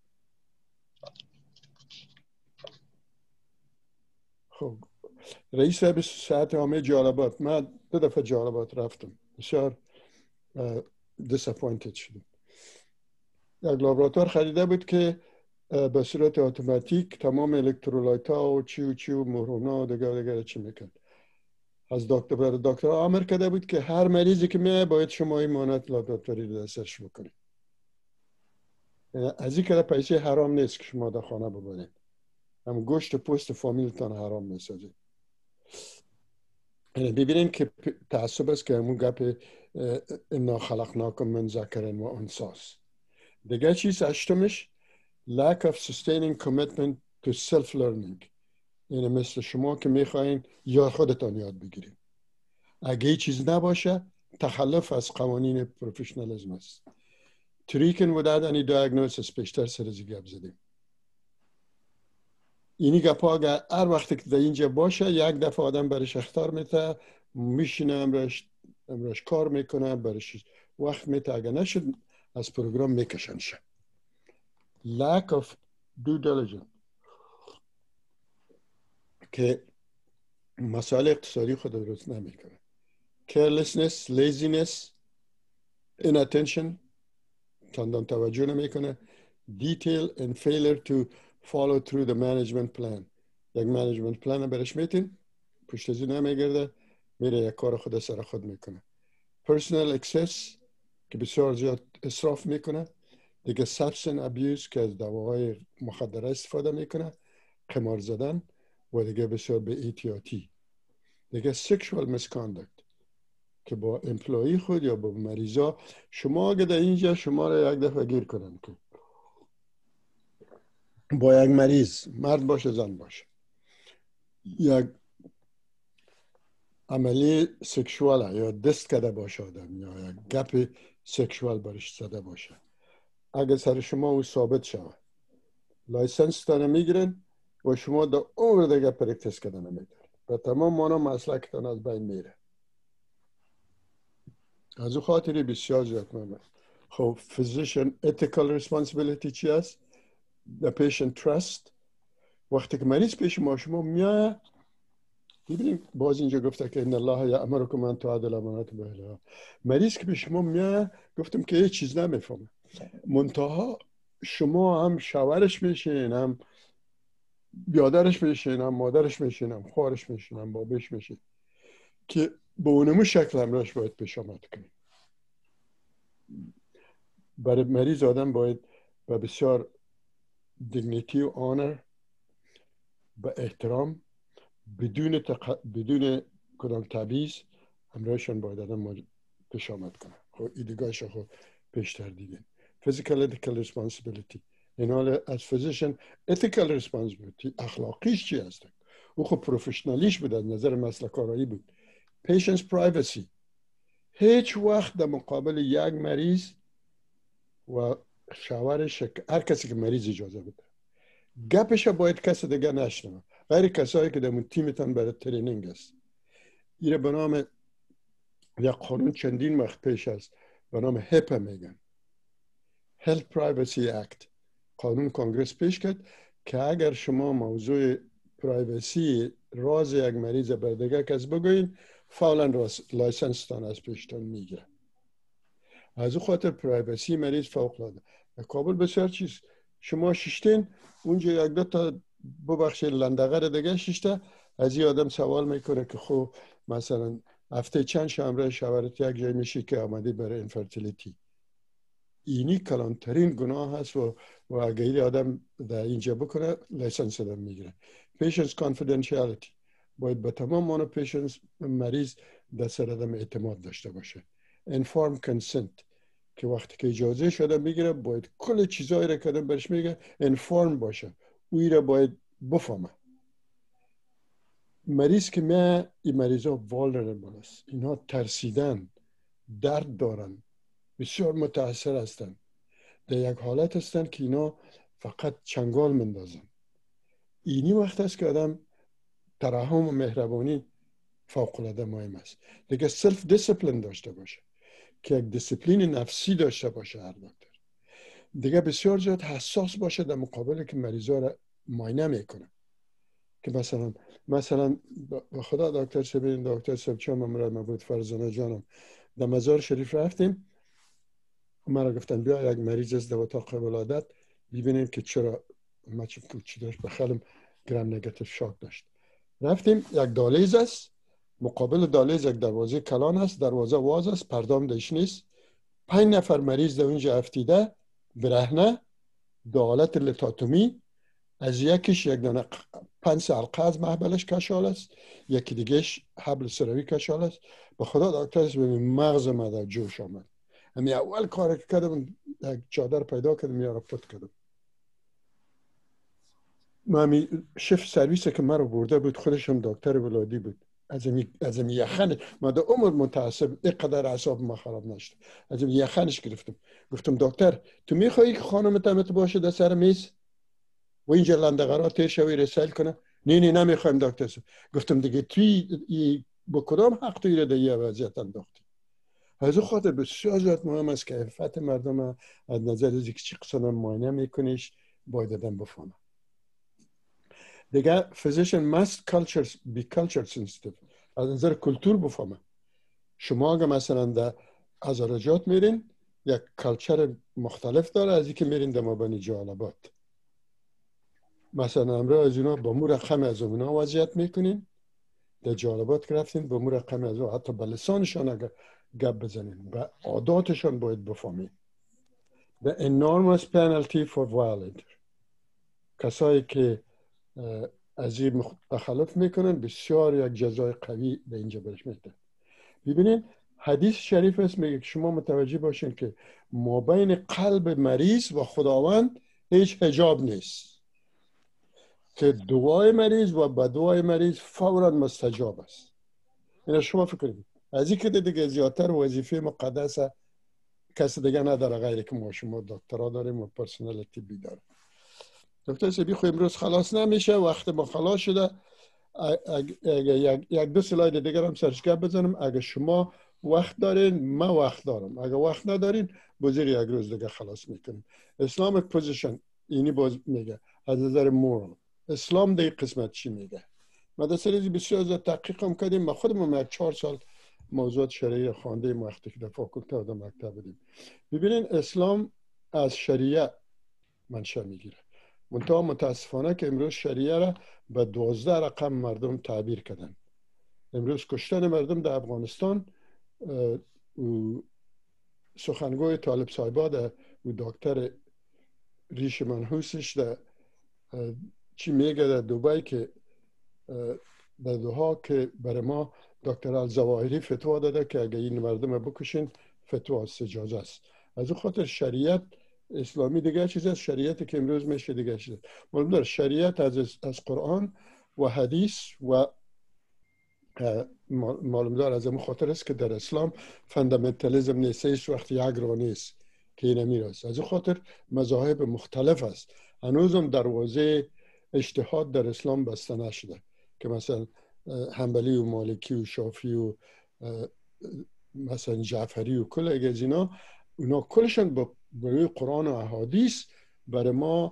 خب رئیس به ساعت همه جالبات من دو دفعه جالبات رفتم بسیار disappointed شدم. یک لابراتوار خریده بود که به صورت اتوماتیک تمام الکترولایت ها و چی و چی و مهرونا و دیگر دیگر چی میکن. از دکتر برای دکتر آمر کرده بود که هر مریضی که میه باید شما این مانت لابراتواری رو دستش بکنید. از این که پیسه حرام نیست که شما در خانه ببرید. هم گوشت پوست فامیلتان حرام میسازید. ببینید که تعصب است که همون گپ انا خلقناکم من ذکر و انثی. دیگه چیز هشتمش lack of sustaining commitment to self learning. یعنی مثل شما که میخواین یا خودتان یاد بگیرید. اگه چیز نباشه تخلف از قوانین پروفشنالیسم است. treating without any diagnosis پیشتر سر از گپ زدیم. اینی گپا اگر هر وقتی که در اینجا باشه یک دفعه آدم برش اختار میته میشینه امرش امرش کار میکنه برش وقت میته اگر نشد از پروگرام میکشنشه. lack of due diligence که مسائل اقتصادی خود درست نمیکنه. carelessness, laziness, inattention چندان توجه نمیکنه. detail and failure to follow through the management plan. یک management plan برش میتین پشت از نمیگرده میره یک کار خود سر خود میکنه. personal excess که بسیار زیاد اصراف میکنه. دیگه substance abuse که از دواهای مخدره استفاده میکنه. قمار زدن و دیگه بسیار به احتیاطی. دیگه sexual misconduct که با امپلوی خود یا با مریضا شما اگه در اینجا شما را یک دفعه گیر کنن که با یک مریض مرد باشه زن باشه یک عملی سکشواله یا دست کده باشه آدم یا یک گپ سکشوال برش زده باشه اگه سر شما او ثابت شود لایسنس تانه میگیرن و شما در عمر دیگه پرکتس کده نمیدارن و تمام مانا مسلکتان از بین میره. از او خاطری بسیار زیاد مهمه. خب physician ethical responsibility چی است؟ the patient trust. وقتی که مریض پیش ما شما میاد ببینید باز اینجا گفته که ان الله یأمرکم ان تعدوا الامانات باهلها. مریض که پیش ما میاد گفتم که هیچ چیز نمیفهمه منتها شما هم شوهرش میشین هم بیادرش میشین هم مادرش میشین هم خواهرش میشین هم بابش میشین که به اونمو شکل همراهش باید پیش آمد کنید. برای مریض آدم باید به بسیار دیگنیتی و آنر به احترام بدون تق... بدون کدام تبعیض همراهشان باید آدم پیش آمد کنه. خب ایدگاهش خود پیشتر دیدین. Physical ethical responsibility. این حال از physician ethical responsibility اخلاقیش چی هست؟ او خب پروفشنالیش بود از نظر مسلک‌آرایی بود. Patient's privacy. هیچ وقت در مقابل یک مریض و شوهرش هر کسی که مریض اجازه بده گپش باید کسی دیگه نشنوه غیر کسایی که در اون تیمتان برای ترینینگ است. اینه به نام یک قانون چندین وقت پیش است به نام هپا میگن Health Privacy Act. قانون کنگرس پیش کرد که اگر شما موضوع پرایوسی راز یک مریض بر دیگه کس بگوین فوراً لایسنس تان از پیشتان میگیره. از او خاطر پرایوسی مریض فوق العاده. کابل بسیار چیز شما ششتین اونجا یک دو تا ببخشید لندغه دیگه ششته از این آدم سوال میکنه که خب مثلا هفته چند شمره شوهرت یک جای میشی که آمدی برای انفرتیلیتی. اینی کلانترین گناه هست و و اگر آدم در اینجا بکنه لایسنس دادن میگیره. Patient's confidentiality باید به تمام مانو پیشنس مریض در سر آدم اعتماد داشته باشه. Informed consent که وقتی که اجازه شده میگیره باید کل چیزایی را که آدم برش میگه informed باشه اوی را باید بفهمه. مریض که می این مریض ها والربل است، اینها ترسیدن، درد دارن، بسیار متاثر هستن، در یک حالت هستن که اینا فقط چنگال مندازن. اینی وقت است که آدم ترحم و مهربانی فوق العاده مهم است. دیگه سلف دیسپلین داشته باشه، که یک دیسپلین نفسی داشته باشه هر دکتر. دیگه بسیار زیاد حساس باشه در مقابل که مریضا را معاینه میکنه. که مثلا مثلا به خدا دکتر سبین دکتر سبچا ممرد مبود فرزانه جانم در مزار شریف رفتیم، مرا گفتن بیا یک مریض از در اتاق ولادت ببینیم که چرا مچ پوچی داشت، بخلم گرام نگاتیو شاک داشت. رفتیم، یک دالیز است، مقابل دالیز یک دروازه کلان است، دروازه واز است، پردام دش نیست. پنج نفر مریض در اونجا افتیده برهنه در حالت لتاتومی، از یکیش یک دانه پنس حلقه از محبلش کشال است، یکی دیگهش حبل سروی کشال است. به خدا دکتر ببین مغز ما در جوش آمد. امی اول کار که کردم یک چادر پیدا کردم یا را پت کردم. ما همی شف سرویس که مرا برده بود خودش هم دکتر ولادی بود. از امی از امی یخن ما در عمر متعصب اینقدر اعصاب ما خراب نشد. از امی یخنش گرفتم. گفتم دکتر تو میخوایی که خانم تمت باشه در سر میز و اینجا لندغرا تیر شوی رسال کنه؟ نه نه نمیخوایم دکتر. گفتم دیگه توی با کدام حق توی را در یه وضعیت انداختی؟ از او خاطر بسیار زیاد مهم است که عفت مردم از نظر از اینکه چی قسم معاینه میکنیش باید آدم بفهمه. دیگه physician must culture be culture sensitive. از نظر کلتور بفهمه. شما اگه مثلا در ازارجات میرین یک کلچر مختلف داره از اینکه میرین در مابین جالبات. مثلا امروز از اینا با مو رقم از اونا وضعیت میکنین، در جالبات رفتین با مو رقم از اونا حتی به لسانشان اگه گپ بزنین به عاداتشان باید بفهمین. The enormous penalty for violator. کسایی که از این تخلف میکنن بسیار یک جزای قوی به اینجا برش میده. ببینین حدیث شریف است میگه که شما متوجه باشین که مابین قلب مریض و خداوند هیچ حجاب نیست، که دعای مریض و بدوای مریض فوراً مستجاب است. این شما فکر کنید از این که دیگه زیادتر وظیفه مقدسه کسی دیگه نداره غیر که ما شما دکترا داریم و پرسنل طبی داریم. دکتر سبی خو امروز خلاص نمیشه، وقت ما خلاص شده. اگه یک دو سلاید دیگر هم سرش گپ بزنم، اگه شما وقت دارین ما وقت دارم، اگه وقت ندارین بزیر یک روز دیگه خلاص میکنیم. اسلامیک پوزیشن اینی باز میگه از نظر مورال اسلام در قسمت چی میگه. ما در سریزی بسیار زیاد تحقیق هم کردیم. ما خودمون یک چهار سال موضوعات شرعی خوانده وقتی که در فاکولته و در مکتب بودیم. ببینین اسلام از شریعه منشأ میگیره. منتها متاسفانه که امروز شریعه را به دوازده رقم مردم تعبیر کردن. امروز کشتن مردم در افغانستان سخنگوی طالب صاحبا در و دکتر ریش منحوسش در چی میگه در دوبای که در دوها که برای ما دکتر الزواهری فتوا داده که اگه این مردم بکشین فتوا اجازه است. از اون خاطر شریعت اسلامی دیگه چیز است، شریعتی که امروز میشه دیگه چیز است. معلوم داره شریعت از از قرآن و حدیث و معلوم داره از اون خاطر است که در اسلام فاندامنتالیسم نیست، هیچ وقت یک رو نیست که این میراست. از اون خاطر مذاهب مختلف است. هنوزم دروازه اجتهاد در اسلام بسته نشده که مثلا حنبلی و مالکی و شافعی و مثلا جعفری و کل اگه از اینا اونا کلشان با روی قرآن و احادیث برای ما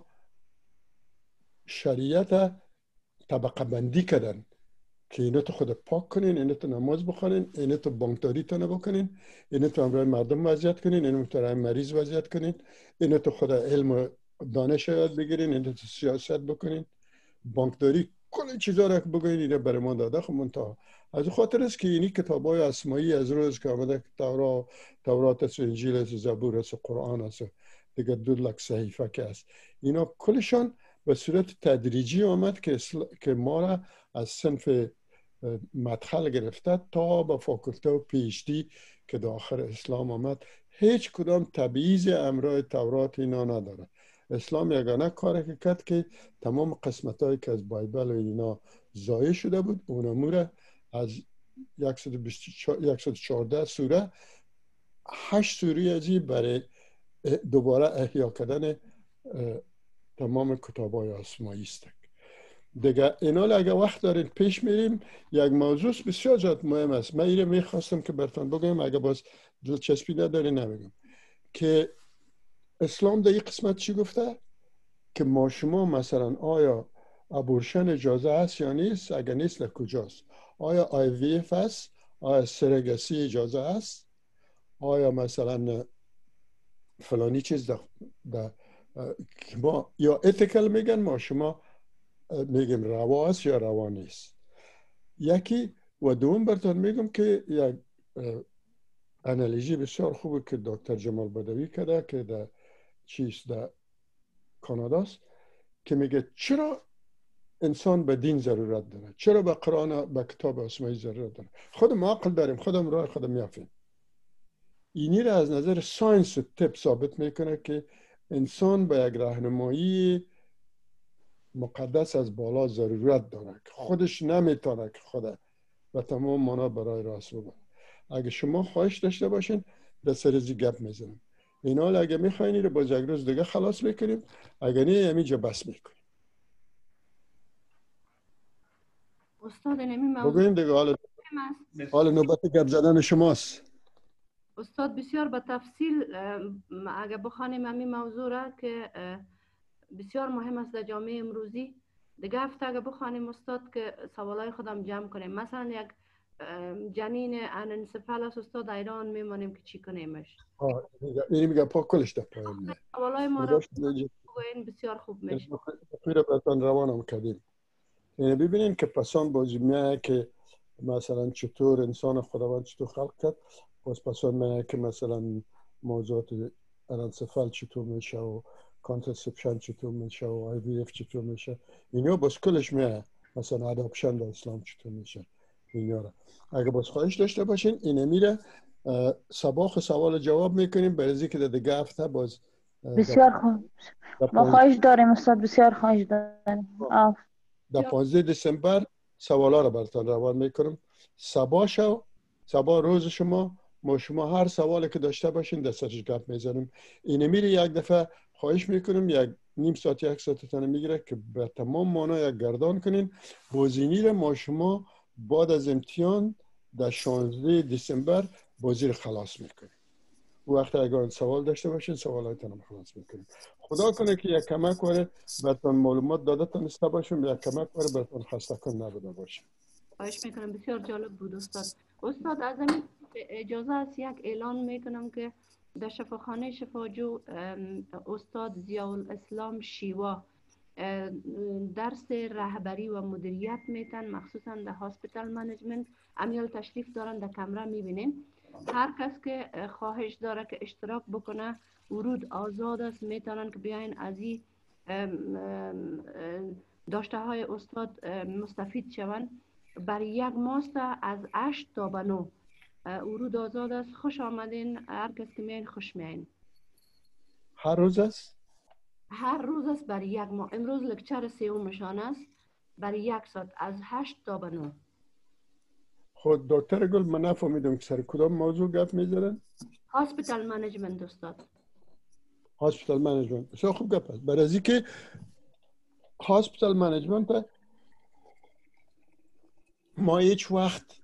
شریعت طبقه بندی کردن که اینا تو خود پاک کنین، اینا تو نماز بخونین، اینا تو بانکداری تا نبکنین، اینا تو امرای مردم وضعیت کنین، اینا تو امرای مریض وضعیت کنین، اینا تو خود علم و دانش یاد بگیرین، اینا تو سیاست بکنین، بانکداری کل چیزا را بگوین اینا برای ما داده. خب منتها از خاطر است که اینی کتابای اسمایی از روز که آمده تورات تورات است، انجیل است، زبور است، قرآن است، دیگه دو لک صحیفه که است، اینا کلشان به صورت تدریجی آمد که که ما را از صنف مدخل گرفته تا به فاکولته و پی اچ دی که داخل اسلام آمد هیچ کدام تبعیض امرای تورات اینا نداره. اسلام یگانه کاری که کرد که تمام قسمت هایی که از بایبل و اینا ضایع شده بود. اون امور از صد و چهارده سوره هشت سوره ازی برای دوباره احیا کردن تمام کتاب‌های آسمایی است. دیگه اینا اگه وقت دارید پیش میریم. یک موضوع بسیار زیاد مهم است. من اینو میخواستم که براتون بگم، اگه باز دلچسپی نداری نمیگم، که اسلام در این قسمت چی گفته؟ که ما شما مثلا آیا ابورشن اجازه هست یا نیست؟ اگه نیست کجاست؟ آیا آی وی اف هست؟ آیا سرگسی اجازه هست؟ آیا مثلا فلانی چیز ده, ده ما یا اتیکل میگن، ما شما میگیم روا است یا روا نیست. یکی و دوم براتون میگم که یک انالیزی بسیار خوبه که دکتر جمال بدوی کرده که در چیز در کاناداست، که میگه چرا انسان به دین ضرورت داره، چرا به قرآن به کتاب آسمایی ضرورت داره. خودم عقل داریم، خودم راه خودم میافیم. اینی را از نظر ساینس و طب ثابت میکنه که انسان به یک راهنمایی مقدس از بالا ضرورت داره که خودش نمیتونه که خدا و تمام مانا برای راست ببره. اگه شما خواهش داشته باشین در سرزی گپ میزنم. این حال اگه میخواین رو باز یک روز دیگه خلاص میکنیم، اگه نه همینجا بس میکنیم. استاد نمی موضوع بگویم دیگه. حالا حالا نوبت گپ زدن شماست. استاد بسیار به تفصیل اگه بخوانیم همین موضوع را که بسیار مهم است در جامعه امروزی، دیگه هفته اگه بخوانیم استاد که سوالای خودم جمع کنیم. مثلا یک جنین انسفالوس استاد ایران میمانیم که چی کنیمش؟ آه اینی میگه پاک کلش در پایین. سوالای ما را بگوین بسیار خوب میشه. خیلی براتون روانم کردیم. یعنی ببینین که پسان بازی میه که مثلا چطور انسان خداوند چطور خلق کرد، باز پسان میه که مثلا موضوعات انسفال چطور میشه و کانترسپشن چطور میشه و آی وی اف چطور میشه. اینا باز کلش میه. مثلا اداپشن در اسلام چطور میشه. اینا را اگه باز خواهش داشته باشین اینه میره سباق سوال جواب میکنیم. برای که در دیگه هفته باز بسیار خوب. ما خواهش داریم استاد، بسیار خواهش داریم. آف در پانزده دسامبر سوالا رو براتون روان میکنم. صبا شو صبا روز شما، ما شما هر سوالی که داشته باشین در سرش گپ میزنیم. اینه میره یک دفعه خواهش میکنم یک نیم ساعت یک ساعتتون میگیره که به تمام مانا یک گردان کنین. بازینی رو ما شما بعد از امتحان در شانزده دسامبر بازی رو خلاص میکنیم. وقت اگر سوال داشته باشین سوالاتون رو خلاص میکنیم. خدا کنه که یک کمک واره براتون معلومات داده تونسته باشم، یک کمک واره براتون خسته کن نبوده باشم. خواهش میکنم. بسیار جالب بود استاد. استاد از همین اجازه است یک اعلان میکنم که در شفاخانه شفاجو استاد ضیاءالاسلام شیوا درس رهبری و مدیریت میتن، مخصوصا در هاسپیتال منیجمنت. امیال تشریف دارن در کمره میبینیم. هر کس که خواهش داره که اشتراک بکنه ورود آزاد است، میتونن که بیاین از این داشته های استاد مستفید شون. برای یک ماست از هشت تا به نه ورود آزاد است. خوش آمدین. هر کس که میاین خوش میاین. هر روز است؟ هر روز است برای یک ماه. امروز لکچر سومشان است برای یک ساعت از هشت تا به نه. خود دکتر گل من نفهمیدم که سر کدام موضوع گپ میزنن؟ هاسپیتال منیجمنت استاد. هاسپیتال منیجمنت بسیار خوب گپ است. برای از اینکه هاسپیتال منیجمنت ما هیچ وقت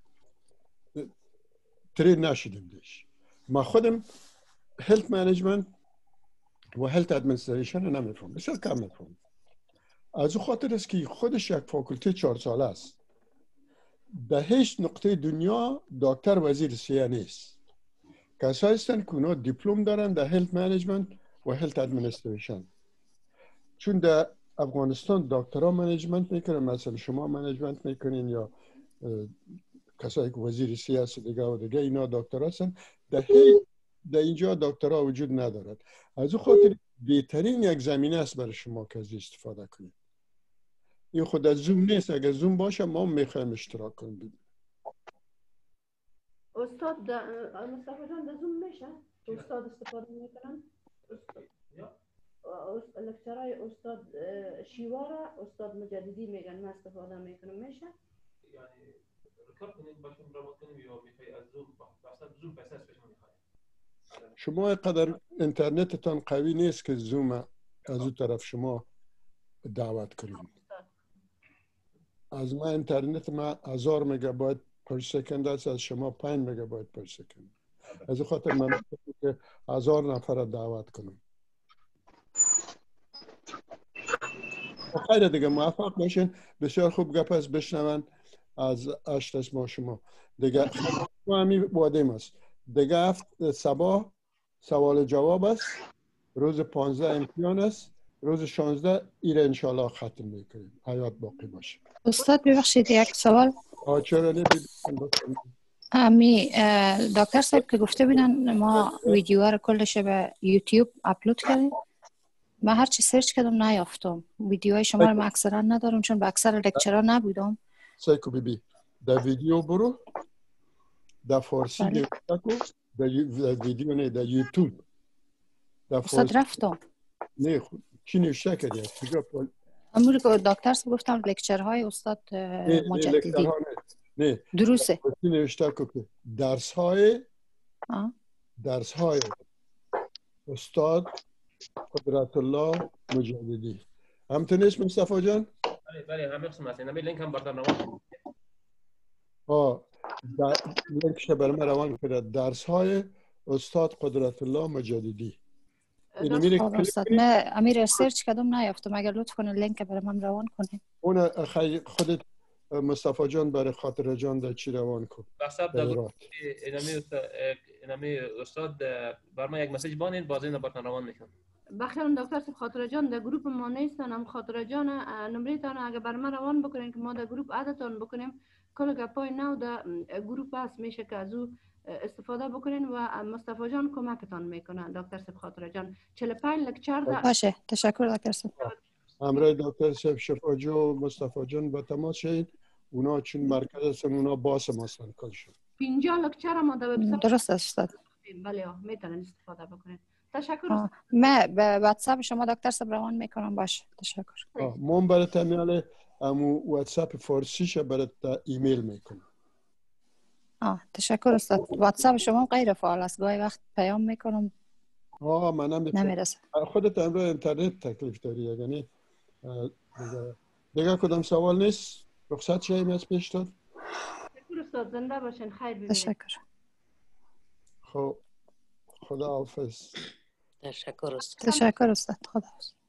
ترین نشدیم دیش. ما خودم هلت منیجمنت و هلت ادمنستریشن رو نمیفهم، بسیار کم میفهم. از او خاطر است که خودش یک فاکولته چهار ساله است. در هیچ نقطه دنیا دکتر وزیر صحه نیست. کسایی هستند که اونا دیپلم دارن در هلت منیجمنت و هلت ادمنستریشن. چون در افغانستان دکترها منیجمنت میکنن، مثلا شما منیجمنت میکنین یا کسایی که وزیر صحه است دیگه و دیگه، اینا دکتر هستن. در هیچ در اینجا دکترها وجود ندارد. از او خاطر بهترین یک زمینه است برای شما که از استفاده کنید. این خود از زوم نیست. اگر زوم باشه ما میخوایم اشتراک کنیم. استاد مصطفی جان در زوم میشه؟ استاد استفاده میکنن؟ لکچرهای استاد شیوا را استاد مجددی میگن من استفاده میکنم میشه؟ یعنی رکاب کنید باشون رابط کنیم یا میخوای از زوم اصلا زوم پس از بشون میخوای شما اینقدر اینترنتتان قوی نیست که زوم از اون طرف شما دعوت کنید. از ما اینترنت ما هزار مگابایت پر سکند است، از شما پنج مگابایت پر سکند. از این خاطر من که هزار نفر را دعوت کنم. خیلی دیگه موفق باشین. بسیار خوب گپ است بشنون از اشتس ما شما دیگه. ما همین وعده ماست دیگه. هفت صبح سوال جواب است، روز پانزده امتحان است، روز شانزده ایره انشالله ختم میکنیم، حیات باقی باشه. استاد ببخشید یک سوال. آه چرا نبید؟ امی دکتر صاحب که گفته بودن ما ویدیوها رو کلش به یوتیوب اپلود کردیم، من هرچی سرچ کردم نیافتم. ویدیوهای شما رو من اکثرا ندارم چون به اکثر لکچرها نبودم. سایکو بی بی در ویدیو برو، در فارسی نوشته کو، در ویدیو نه، در یوتیوب در استاد رفتم نه خود چی نوشته کردی؟ امور که دکتر صاحب گفتم لکچرهای استاد مجددی نه دروسه چی نوشته که درس های درس های استاد قدرت الله مجددی. همتون نیست مصطفی جان؟ بله بله همه قسم هست. این لینک هم بردار روان آه لینکش برای من روان کرده. درس های استاد قدرت الله مجددی. این میره استاد من امیر سرچ کردم نیافتم، اگر لطف کنه لینک برای من روان کنه. اون خودت مصطفی جان برای خاطر جان در چی روان کن. واسپ در اینمی استاد اینمی استاد بر ما یک مسیج بانید باز این براتون روان میکنم. بخیر دکتر صاحب خاطر جان در گروپ ما نیستن، هم خاطر جان نمره تان اگه بر ما روان بکنین که ما در گروپ عادتون بکنیم کل گپای نو در گروپ هست میشه که از او استفاده بکنین و مصطفی جان کمکتان میکنن. دکتر صاحب خاطر جان چهل و پنج لکچر در باشه. تشکر دکتر صاحب. همراه دکتر صاحب شفاجو و مصطفی جان با تماس شید. اونا چون مرکز هستن اونا باس ما هستن کلشون. پنجاه لکچر ما در وبسایت درست است استاد. بله میتونن استفاده بکنین. تشکر. من به واتساپ شما دکتر صاحب روان میکنم. باشه تشکر. من برای تمیال امو واتساپ فارسیش برای ایمیل میکنم. آه تشکر استاد. واتساپ شما غیر فعال است، گاهی وقت پیام میکنم آه منم نمیرسه. خودت امروز اینترنت تکلیف داری یعنی دیگه, دیگه کدام سوال نیست؟ رخصت شیم از پیش داد. تشکر استاد. زنده باشین. خیر ببینید. تشکر. خب خدا حافظ. تشکر استاد. تشکر استاد. خدا حافظ.